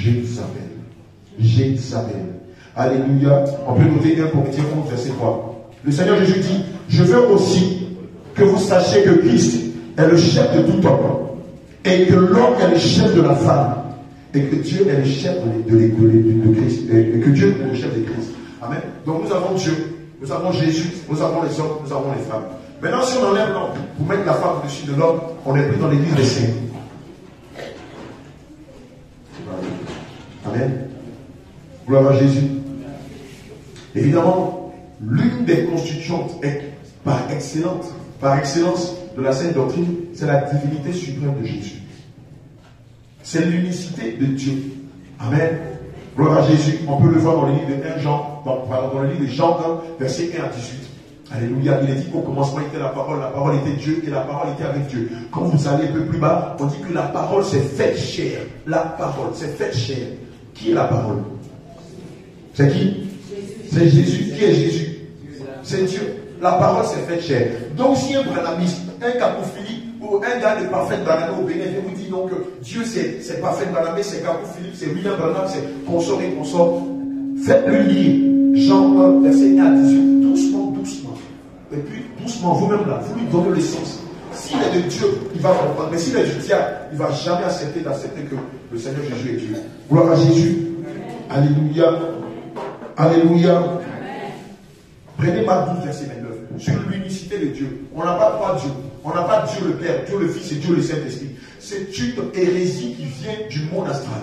Jézabel. Alléluia. On peut noter 1 Corinthiens 11, verset 3. Le Seigneur Jésus dit, je veux aussi que vous sachiez que Christ est le chef de tout homme et que l'homme est le chef de la femme. Et que Dieu est le chef de Christ. Et que Dieu est le chef de Christ. Amen. Donc nous avons Dieu, nous avons Jésus, nous avons les hommes, nous avons les femmes. Maintenant, si on enlève l'homme pour mettre la femme au-dessus de l'homme, on est pris dans l'église des saints. Amen. Gloire à Jésus. Évidemment, l'une des constituantes par excellence de la Sainte Doctrine, c'est la divinité suprême de Jésus. C'est l'unicité de Dieu. Amen. Gloire à Jésus. On peut le voir dans le livre de Jean, dans le livre de Jean 1, verset 1 à 18. Alléluia. Il est dit qu'au commencement était la parole était Dieu et la parole était avec Dieu. Quand vous allez un peu plus bas, on dit que la parole s'est faite chair. La parole s'est faite chair. Qui est la parole? C'est qui? C'est Jésus. Qui est Jésus? C'est Dieu. La parole s'est faite chair. Donc si un branamiste, un capophilie, ou un gars de parfait Branham au Bénin vous dit donc Dieu c'est parfait Branham, c'est Capou Philippe, c'est William Branham, c'est consort et consort. Faites-le lire Jean 1, verset 1 à 18, doucement. Et puis doucement, vous-même là, vous lui donnez le sens. S'il est de Dieu, il va comprendre. Mais s'il est du diable, il ne va jamais accepter que le Seigneur Jésus est Dieu. Gloire à Jésus. Alléluia. Alléluia. Prenez Marc 12, verset 29. Sur l'unicité de Dieu. On n'a pas trois dieux. On n'a pas Dieu le Père, Dieu le Fils et Dieu le Saint-Esprit. C'est une hérésie qui vient du monde astral.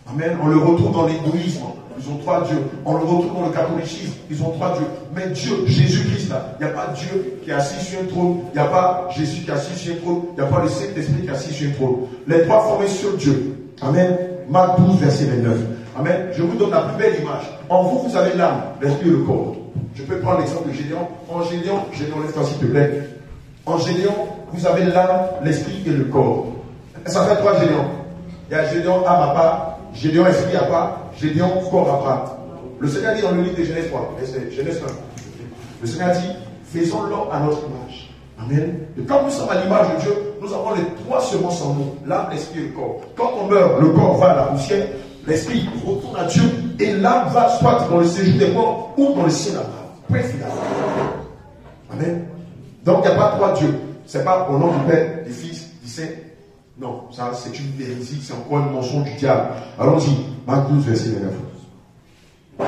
Amen. On le retrouve dans l'hindouisme. Ils ont 3 dieux. On le retrouve dans le catholicisme. Ils ont 3 dieux. Mais Dieu, Jésus-Christ, il n'y a pas Dieu qui est assis sur un trône. Il n'y a pas Jésus qui est assis sur un trône. Il n'y a pas le Saint-Esprit qui est assis sur un trône. Les 3 formés sur Dieu. Amen. Marc 12, verset 29. Amen. Je vous donne la plus belle image. En vous, vous avez l'âme, l'esprit et le corps. Je peux prendre l'exemple de Gédéon. En Gédéon, lève-toi s'il te plaît. En Gédéon, vous avez l'âme, l'esprit et le corps. Ça fait 3 Gédéons. Il y a Gédéon âme à part, Gédéon esprit à part, Gédéon corps à part. Le Seigneur dit dans le livre de Genèse 3, Genèse 1, le Seigneur dit, faisons l'homme à notre image. Amen. Et comme nous sommes à l'image de Dieu, nous avons les 3 semences en nous, l'âme, l'esprit et le corps. Quand on meurt, le corps va à la poussière, l'esprit retourne à Dieu, et l'âme va soit dans le séjour des morts ou dans le ciel là-bas. Point final. Amen. Donc il n'y a pas 3 dieux. Ce n'est pas au nom du Père, du Fils, du Saint. Non, ça c'est une hérésie, c'est encore un mensonge du diable. Allons-y, Marc 12, verset 29.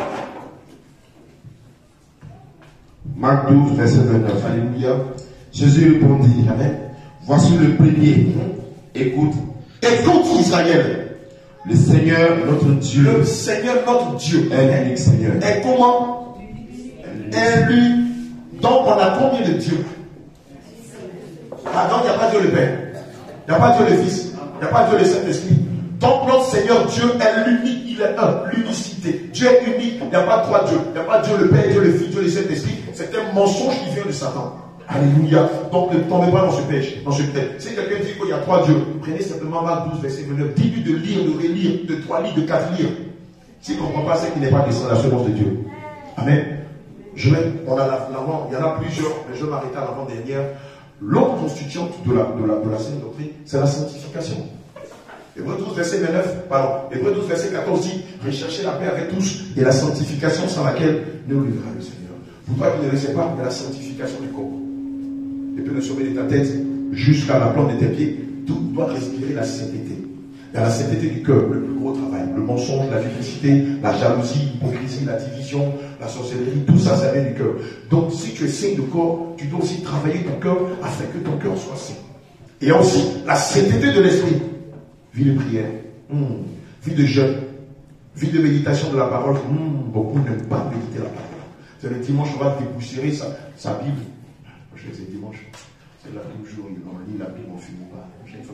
Marc 12, verset 29. Alléluia. Jésus répondit, Amen. Voici le premier. Écoute Israël. Le Seigneur notre Dieu. Le Seigneur notre Dieu. Est l'unique Seigneur. Et comment? Est lui. Donc on a combien de dieux? Ah donc il n'y a pas Dieu le Père. Il n'y a pas Dieu le Fils. Il n'y a pas Dieu le Saint-Esprit. Donc notre Seigneur Dieu est l'unique. Il est un. L'unicité. Dieu est unique. Il n'y a pas 3 dieux. Il n'y a pas Dieu le Père, Dieu le Fils, Dieu le Saint-Esprit. C'est un mensonge qui vient de Satan. Alléluia. Donc ne tombez pas dans ce piège. Si quelqu'un dit qu'il y a 3 dieux, prenez simplement Marc 12, verset 29. Dites-lui de lire, de relire, de 3 lire, de 4 lire. S'il ne comprend pas, c'est qu'il n'est pas descendu à la semence de Dieu. Amen. Il y en a plusieurs, mais je vais m'arrêter à l'avant-dernière. L'autre constituante de la sainte doctrine, c'est la sanctification. Hébreux 12, verset 14 dit, recherchez la paix avec tous et la sanctification sans laquelle nous livrera le Seigneur. Vous croyez qu'il ne laissez pas de la sanctification du corps. Depuis le sommet de ta tête jusqu'à la plante de tes pieds, tout doit respirer la sainteté. Il y a la sainteté du cœur, le plus gros travail, le mensonge, la duplicité, la jalousie, l'hypocrisie, la division, la sorcellerie, tout ça, ça vient du cœur. Donc si tu es saint de corps, tu dois aussi travailler ton cœur afin que ton cœur soit saint. Et aussi, la sainteté de l'esprit. Vie de prière, vie de jeûne, vie de méditation de la parole. Beaucoup n'aiment pas méditer la parole. C'est le dimanche, on va dépoussiérer sa Bible. Je sais, dimanche, c'est là toujours, on lit la Bible, on ne filme pas.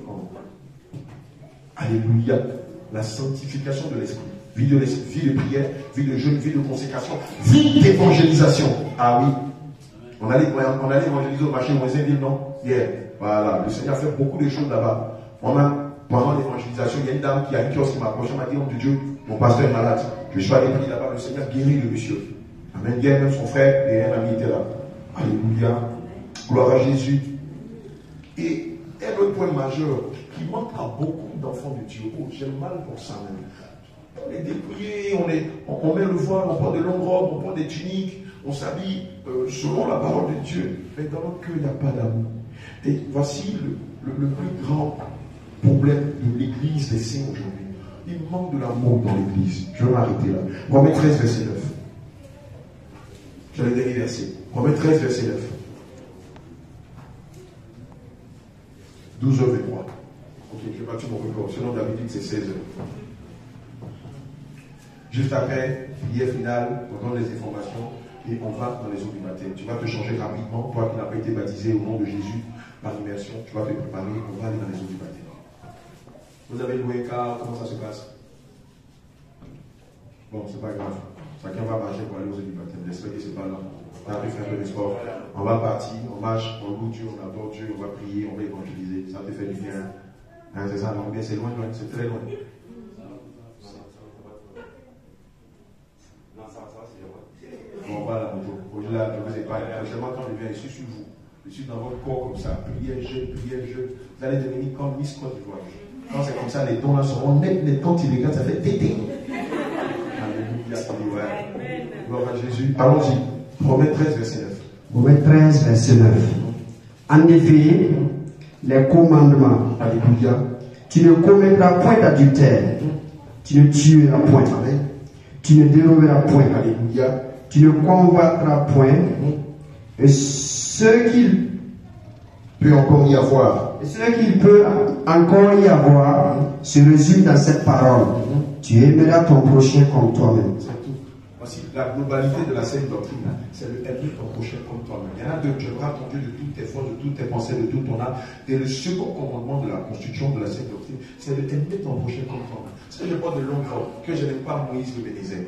Alléluia. La sanctification de l'esprit. Vie de prière, vie de jeûne, vie de consécration, vie d'évangélisation. Ah oui. On allait évangéliser au marché Moisinville, non? Hier. Voilà. Le Seigneur a fait beaucoup de choses là-bas. Pendant l'évangélisation, il y a une dame qui a une kiosque qui m'a approché, m'a dit, homme de Dieu, mon pasteur est malade. Je suis allé prier là-bas, le Seigneur guérit le monsieur. Amen. Hier, même son frère et un ami étaient là. Alléluia. Gloire à Jésus. Et un autre point majeur qui manque à beaucoup d'enfants de Dieu. Oh, j'ai mal pour ça même. On est dépouillés, on met le voile, on porte de longues robes, on porte des tuniques, on s'habille selon la parole de Dieu. Mais dans notre cœur, il n'y a pas d'amour. Et voici le plus grand problème de l'église des saints aujourd'hui. Il manque de l'amour dans l'église. Je vais m'arrêter là. Romains 13, verset 9. J'ai le dernier verset. Romains 13, verset 9. 12h23. Ok, je vais battre mon record. Selon d'habitude, c'est 16h. Juste après, prière finale, on donne les informations et on va dans les eaux du baptême. Tu vas te changer rapidement. Toi qui n'as pas été baptisé au nom de Jésus par immersion, tu vas te préparer. On va aller dans les eaux du baptême. Vous avez loué un car, comment ça se passe? Bon, c'est pas grave. Chacun va marcher pour aller aux eaux du baptême. J'espère que c'est pas là. On a fait un peu de sport. On va partir, on marche, on loue Dieu, on adore Dieu, on va prier, on va évangéliser. Ça te fait du bien. Hein, c'est ça, non? Bien, c'est loin, c'est très loin. Bon, voilà, au-delà, je vous ai pas. Prochainement, quand je viens ici sur vous, je suis dans votre corps comme ça, prière, jeûne. Vous allez devenir comme Miss Côte d'Ivoire. Quand c'est comme ça, les dons là seront nets, quand tu regardes, ça fait tété. Alléluia. Gloire à Jésus. Allons-y. Romains 13, verset 9. Romains 13, verset 9. En effet, les commandements. Alléluia. Tu ne commettras point d'adultère. Tu ne tueras point. Amen. Tu ne déroberas point. Alléluia. Tu ne convoiteras point. Et ce qu'il peut encore y avoir. Ce qu'il peut encore y avoir se résume dans cette parole. Tu Tu aimeras ton prochain comme toi-même. C'est tout. Voici la globalité de la saine doctrine, c'est le aimer ton prochain comme toi-même. Il y en a deux, tu aimeras ton Dieu de toutes tes forces, de toutes tes pensées, de toute ton âme. Et le second commandement de la constitution de la saine doctrine, c'est de aimer ton prochain comme toi-même. Si je porte de longues robes, que je n'aime pas Moïse le Bénézère,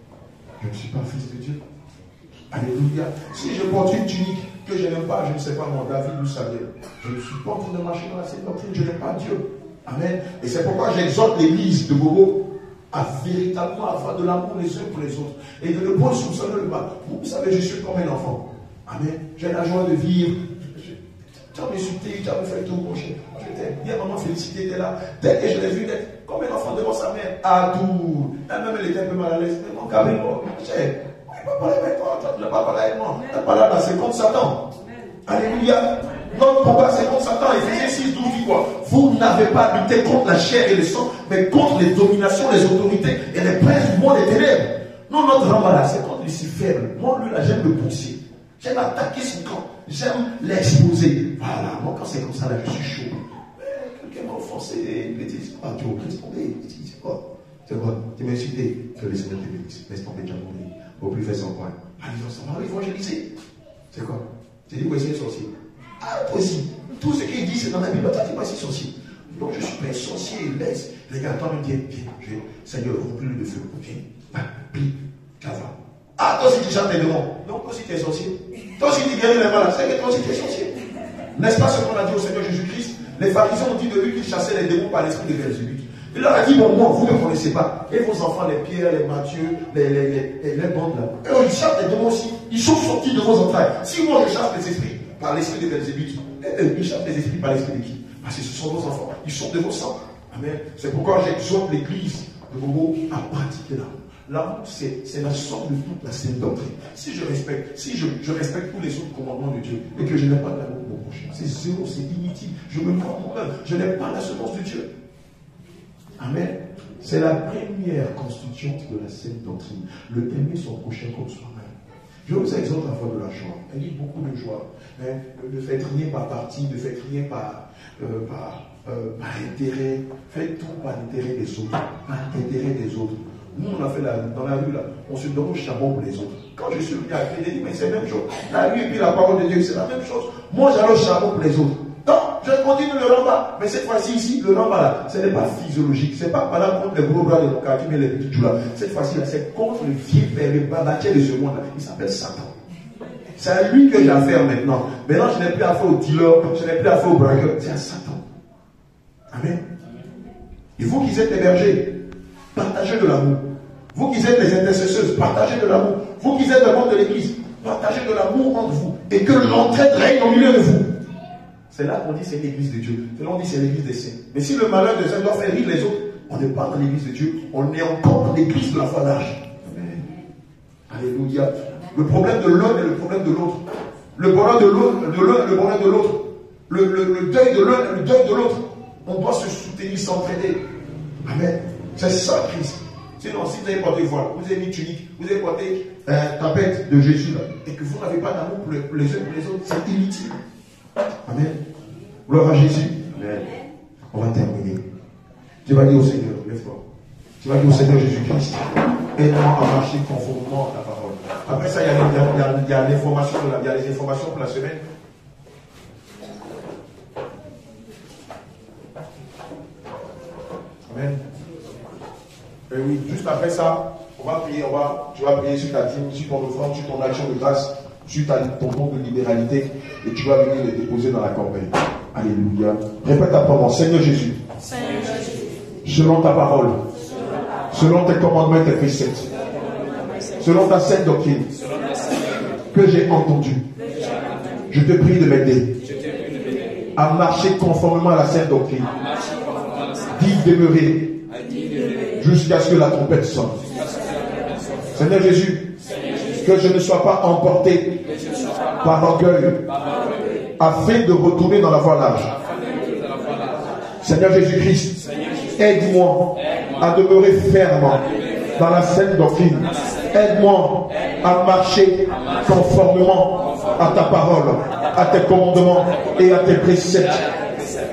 je ne suis pas fils de Dieu. Alléluia. Si je porte une tunique, que je n'aime pas, je ne sais pas mon David ou Samuel, je ne suis pas en train de marcher dans la saine doctrine, je n'aime pas Dieu. Amen. Et c'est pourquoi j'exhorte l'église de Bobo à véritablement avoir de l'amour les uns pour les autres et de ne pas soupçonner le mal. Vous savez, je suis comme un enfant. Amen. J'ai la joie de vivre. Tu as m'insulté, tu as me fait tout mon chien. Je t'aime. Hier, maman félicité était là. Dès que je l'ai vu d'être comme un enfant devant sa mère, à tout. Elle-même, elle était un peu mal à l'aise. Mais mon cabine, il ne va pas parler avec toi. Tu ne vas pas parler avec moi. Elle parle là, c'est contre Satan. Alléluia. Notre combat, c'est contre Satan. Éphésiens 6, 12 dit quoi? Vous n'avez pas lutté contre la chair et le sang, mais contre les dominations, les autorités et les princes du monde des ténèbres. Non, notre remballage, c'est contre les si faibles. Moi, lui, là, j'aime le pousser. J'aime attaquer son camp. J'aime l'exposer. Voilà. Moi, quand c'est comme ça, là, je suis chaud. Quelqu'un m'a offensé, une bêtise. Ah, tu vas répondre. C'est quoi? C'est quoi? Tu m'as insulté. Que le Seigneur te bénisse. Laisse tomber, déjà mon vie. Au plus fait son point. Allez, on va évangéliser. C'est quoi? Tu dis, oui, c'est un sorcier. Ah, toi aussi. Tout ce qu'il dit, c'est dans la Bible. Toi, tu n'es pas si sorcier. Donc, je suis pas un sorcier. Laisse. Les gars, toi, me dis, viens. Seigneur, remplis-le de feu. Viens. Plie. Cava. Ah, toi aussi, tu chantes les démons. Donc, toi aussi, tu es sorcier. Toi aussi, tu guéris les malades. C'est que toi aussi, tu es sorcier. N'est-ce pas ce qu'on a dit au Seigneur Jésus-Christ? Les pharisiens ont dit de lui qu'il chassait les démons par l'esprit de Belzébuth. Il leur a dit, bon, moi, vous ne me connaissez pas. Et vos enfants, les Pierre, les Matthieu, les bandes là. Et ils chassent les démons aussi. Ils sont sortis de vos entrailles. Si moi, je chasse les esprits par l'esprit de Belzébuth, ils chassent les esprits par l'esprit de qui? Parce que ce sont vos enfants. Ils sont de vos sangs. Amen. C'est pourquoi j'exhorte l'église de Bobo à pratiquer l'amour. L'amour, c'est la somme de toute la saine doctrine. Si je respecte tous les autres commandements de Dieu et que je n'ai pas d'amour pour mon prochain, c'est zéro, c'est inutile. Je me prends moi-même. Je n'ai pas la semence de Dieu. Amen. C'est la première constitution de la saine doctrine. Le aimer son prochain comme soi-même. Je vous exhorte à avoir de la joie. Il y a beaucoup de joie. Ne faites rien par parti, ne faites rien par intérêt. Faites tout par l'intérêt des autres. Par l'intérêt des autres. Nous, on a fait dans la rue, là, on se donne au charbon pour les autres. Quand je suis venu à Christ, j'ai dit, mais c'est la même chose. La rue et puis la parole de Dieu, c'est la même chose. Moi, j'allais au charbon pour les autres. Donc, je continue le ramba. Mais cette fois-ci, ici, le ramba, là, ce n'est pas physiologique. Ce n'est pas par là contre les gros bras de mon quartier, mais les petits joues là. Cette fois-ci, là, c'est contre le vieux père, le babatier de ce monde-là. Il s'appelle Satan. C'est à lui que j'ai affaire maintenant. Maintenant, je n'ai plus affaire au dealer, je n'ai plus affaire au braqueur. C'est à Satan. Amen. Et vous qui êtes les bergers, partagez de l'amour. Vous qui êtes les intercesseuses, partagez de l'amour. Vous qui êtes le monde de l'église, partagez de l'amour entre vous. Et que l'entraide règne au milieu de vous. C'est là qu'on dit c'est l'église de Dieu. C'est là qu'on dit c'est l'église des saints. Mais si le malheur de saints doit faire rire les autres, on n'est pas dans l'église de Dieu. On est encore dans l'église de la foi d'âge. Alléluia. Le problème de l'un est le problème de l'autre. Le bonheur de l'un, le bonheur de l'autre. Le deuil de l'un et le deuil de l'autre. On doit se soutenir, s'entraider. Amen. C'est ça Christ. Sinon, si vous avez porté voile, vous avez mis tunique, vous avez porté tapette de Jésus là, et que vous n'avez pas d'amour pour les uns pour les autres, c'est inutile. Amen. Gloire à Jésus. Amen. On va terminer. Tu vas dire au Seigneur, lève-toi. Tu vas dire au Seigneur Jésus-Christ, aide-moi à marcher conformément à ta parole. Après ça, il y a l'information, il y a les informations pour la semaine. Amen. Et oui, juste après ça, on va prier, tu vas prier sur ta dîme, sur ton offrande, sur ton action de grâce, sur ton don de libéralité, et tu vas venir les déposer dans la corbeille. Alléluia. Répète après moi, Seigneur Jésus, selon ta parole, selon tes commandements et tes préceptes, selon ta sainte doctrine que j'ai entendue, je te prie de m'aider à marcher conformément à la sainte doctrine, d'y demeurer jusqu'à ce que la trompette sonne. Seigneur Jésus, que je ne sois pas emporté par orgueil afin de retourner dans la voie large. Seigneur Jésus-Christ, aide-moi à demeurer ferme dans la sainte doctrine. Aide-moi à marcher conformément à ta parole, à tes commandements et à tes préceptes.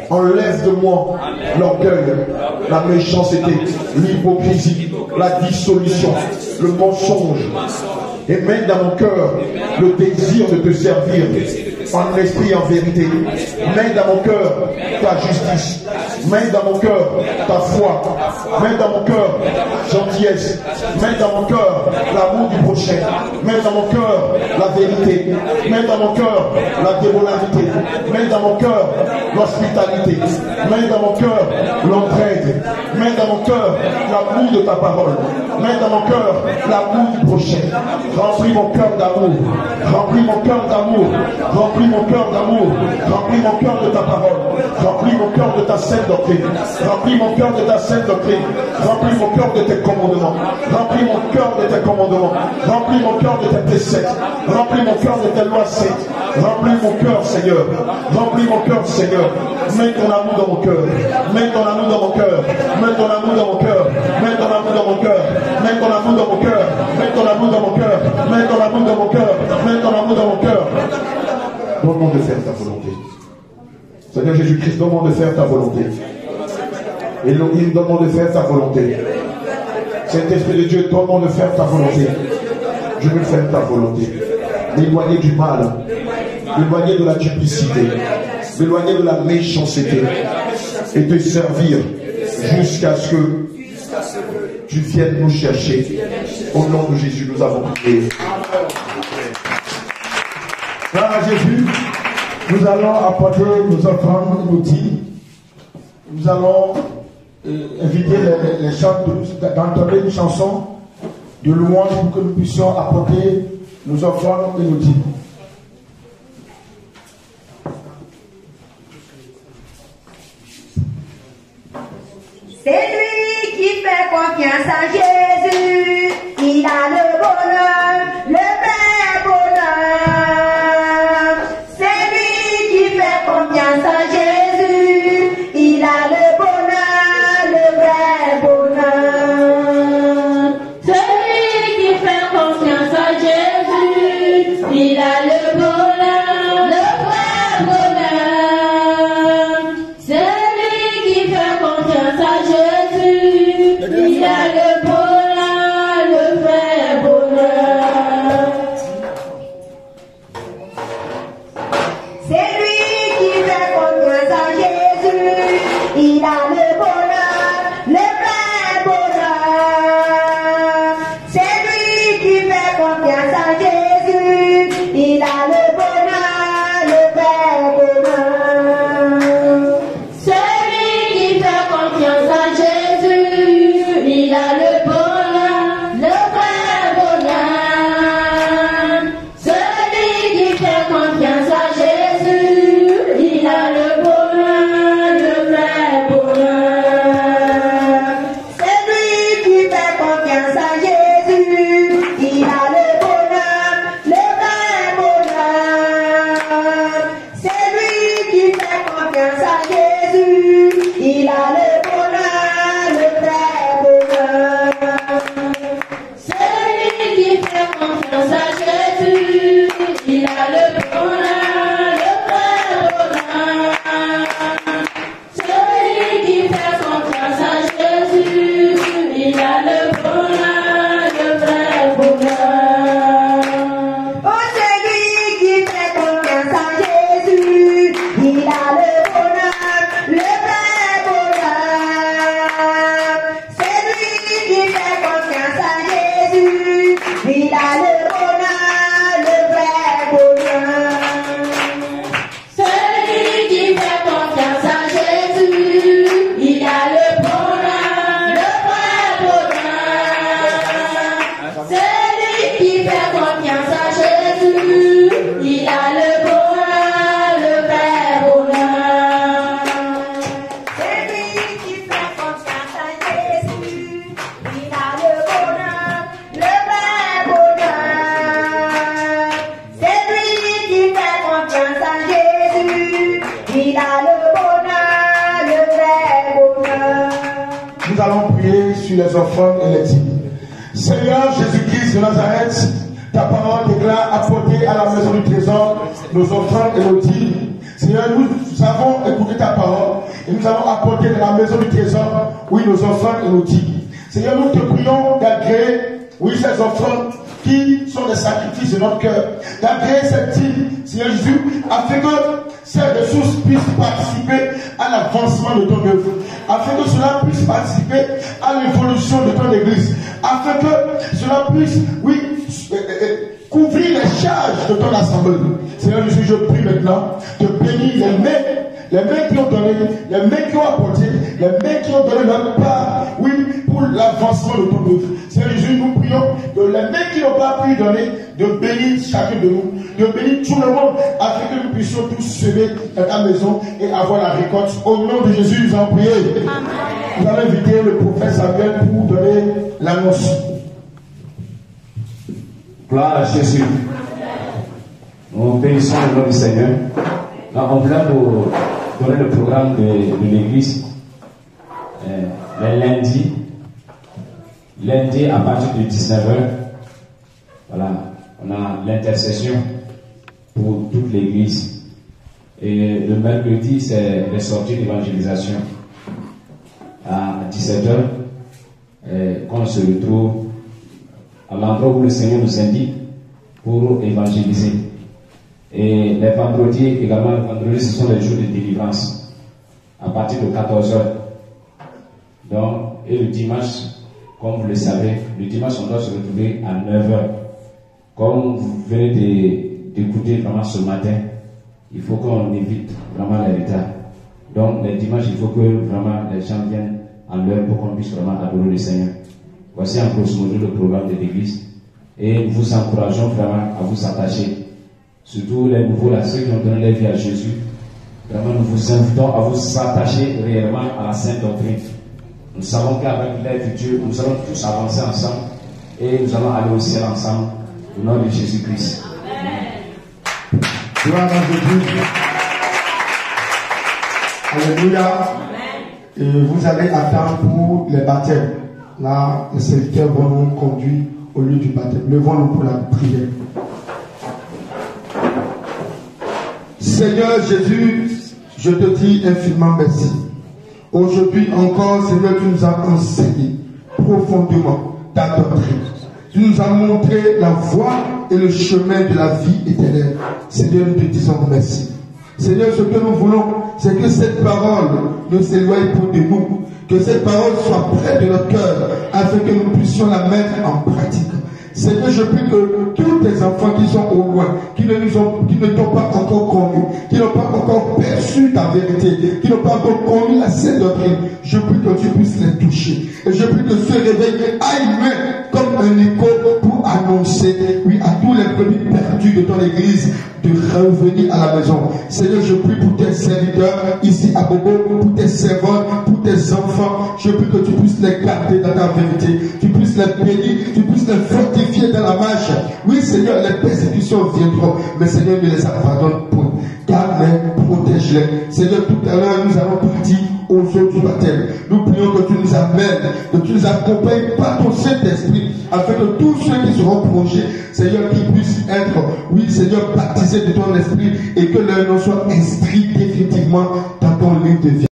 Enlève de moi l'orgueil, la méchanceté, l'hypocrisie, la dissolution, le mensonge. Et mets dans mon cœur le désir de te servir en esprit et en vérité. Mets dans mon cœur ta justice. Mets dans mon cœur ta foi. Mets dans mon cœur gentillesse. Mets dans mon cœur l'amour du prochain. Mets dans mon cœur la vérité. Mets dans mon cœur la démolarité. Mets dans mon cœur l'hospitalité. Mets dans mon cœur l'entraide. Mets dans mon cœur l'amour de ta parole. Mets dans mon cœur l'amour du prochain. Remplis mon cœur d'amour. Remplis mon cœur d'amour. Remplis mon cœur d'amour. Remplis mon cœur de ta parole. Remplis mon cœur de ta sainte doctrine. Remplis mon cœur de ta sainte doctrine. Remplis mon cœur de tes commandements. Remplis mon cœur de tes commandements. Remplis mon cœur de tes préceptes. Remplis mon cœur de tes lois saintes. Remplis mon cœur, Seigneur. Remplis mon cœur, Seigneur. Mets ton amour dans mon cœur. Mets ton amour dans mon cœur. Mets ton amour dans mon cœur. Mets ton amour dans mon cœur. Mets ton amour dans mon cœur. Mets ton amour dans mon cœur. Mets ton amour dans mon cœur. Mets ton amour dans mon cœur. Donne-moi de faire ta volonté. Seigneur Jésus-Christ, donne-moi de faire ta volonté. Elohim, donne-moi de faire ta volonté. Saint-Esprit de Dieu, donne-moi de faire ta volonté. Je veux faire ta volonté. M'éloigner du mal. M'éloigner de la duplicité. M'éloigner de la méchanceté. Et te servir jusqu'à ce que tu viennes nous chercher. Au nom de Jésus, nous avons prié. Gloire à Jésus, nous allons apporter nos offrandes, nos dîmes. Nous allons inviter les chanteuses d'entonner une chanson de louange pour que nous puissions apporter nos offrandes et nos dîmes. C'est lui qui fait confiance à Jésus, il a le bonheur, le vrai bonheur. C'est lui qui fait confiance à Jésus, il a le bonheur, le vrai bonheur. Celui qui fait confiance à Jésus, il a le bonheur, le vrai bonheur. Celui qui fait confiance à Jésus, il a le bonheur, le vrai bonheur. C'est lui qui fait confiance à Jésus, il a le bonheur, le vrai bonheur. C'est lui qui fait confiance à Jésus, il a le bonheur, le vrai bonheur. Celui qui fait confiance à Jésus, il a le bonheur, le vrai bonheur. Celui qui fait confiance à Jésus, il a le bonheur, le vrai bonheur. Celui qui fait confiance à Jésus, il a le bonheur, le vrai bonheur. Celui qui fait confiance à Jésus, il a le bonheur, le vrai bonheur. Celui qui fait confiance à Jésus, il a le bonheur, le vrai bonheur. Celui qui fait confiance à Jésus, il a le bonheur, le vrai bonheur. Oh, celui qui fait confiance à Jésus, il a le bonheur, le vrai bonheur. Celui qui fait confiance à Jésus, il a le bonheur, le vrai bonheur. Celui qui fait confiance à Jésus, il a le bonheur, le vrai bonheur. Celui qui fait confiance à Jésus, il a le bonheur, le vrai bonheur. Celui qui fait confiance à Jésus, il a le bonheur, le vrai bonheur. Celui qui fait confiance à Jésus, il a le bonheur, le vrai bonheur. Nous allons prier sur les offrandes et les dîmes. Seigneur Jésus-Christ de Nazareth, ta parole déclare apporter à la maison du trésor nos offrandes et nos dîmes. Seigneur, nous avons écouté ta parole et nous avons apporté dans la maison du trésor, oui, nos offrandes et nos dîmes. Seigneur, nous te prions d'agréer, oui, ces offrandes qui sont des sacrifices de notre cœur, d'agréer cette dîme, Seigneur Jésus, afin que ces ressources puissent participer à l'avancement de ton œuvre, afin que cela puisse participer à l'évolution de ton église, afin que cela puisse, oui, couvrir les charges de ton assemblée. Seigneur Jésus, je prie maintenant de bénir les mains qui ont donné, les mains qui ont apporté, les mains qui ont donné leur part, oui, pour l'avancement de ton œuvre. Seigneur Jésus, nous prions de les mains qui n'ont pas pu donner, de bénir chacun de nous, de bénir tout le monde, afin que nous puissions tous semer dans ta maison et avoir la récolte. Au nom de Jésus, nous allons prier. Nous allons inviter le prophète Samuel pour donner l'annonce. Gloire à Jésus. Nous bénissons le nom du Seigneur. Là, on vient pour donner le programme de l'église. Le lundi à partir de 19h. Voilà, on a l'intercession pour toute l'église. Et le mercredi, c'est les sorties d'évangélisation. À 17h, quand on se retrouve à l'endroit où le Seigneur nous indique pour évangéliser. Et les vendredis également, les vendredis, ce sont les jours de délivrance à partir de 14h. Donc, et le dimanche, comme vous le savez, le dimanche on doit se retrouver à 9h. Comme vous venez d'écouter vraiment ce matin, il faut qu'on évite vraiment les retards. Donc, les dimanches, il faut que vraiment les gens viennent à l'heure pour qu'on puisse vraiment adorer le Seigneur. Voici en grosso modo le programme de l'église. Et nous vous encourageons vraiment à vous attacher. Surtout les nouveaux, là, ceux qui ont donné leur vie à Jésus. Vraiment, nous vous invitons à vous attacher réellement à la Sainte Doctrine. Nous savons qu'avec l'aide de Dieu, nous allons tous avancer ensemble. Et nous allons aller au ciel ensemble. Au nom de Jésus-Christ. Amen. Gloire à Jésus. Alléluia. Et vous allez attendre pour les baptêmes. Là, les serviteurs vont nous conduire au lieu du baptême. Levons-nous pour la prière. Seigneur Jésus, je te dis infiniment merci. Aujourd'hui encore, Seigneur, tu nous as enseigné profondément ta doctrine. Tu nous as montré la voie et le chemin de la vie éternelle. Seigneur, nous te disons merci. Seigneur, ce que nous voulons, c'est que cette parole ne s'éloigne pas de nous. Que cette parole soit près de notre cœur, afin que nous puissions la mettre en pratique. Seigneur, je prie que tous tes enfants qui sont au loin, qui ne t'ont pas encore connus, qui n'ont pas encore perçu ta vérité, qui n'ont pas encore connu la sainte doctrine, je prie que tu puisses les toucher. Et je prie que ce réveil aille même comme un écho pour annoncer, oui, à tous les brebis perdus de ton église, de revenir à la maison. Seigneur, je prie pour tes serviteurs ici à Bobo, pour tes servantes, pour tes enfants. Je prie que tu puisses les garder dans ta vérité, tu puisses les bénir, tu puisses les fortifier dans la marche. Oui, Seigneur, les persécutions viendront, mais Seigneur, ne les abandonne point. Garde-les, protège-les. Seigneur, tout à l'heure, nous allons partir aux eaux du baptême. Nous prions que tu nous amènes, que tu nous accompagnes par ton Saint-Esprit, afin que tous ceux qui seront plongés, Seigneur, qu'ils puissent être, oui, Seigneur, baptisés de ton esprit et que leur nom soit inscrit définitivement dans ton livre de vie.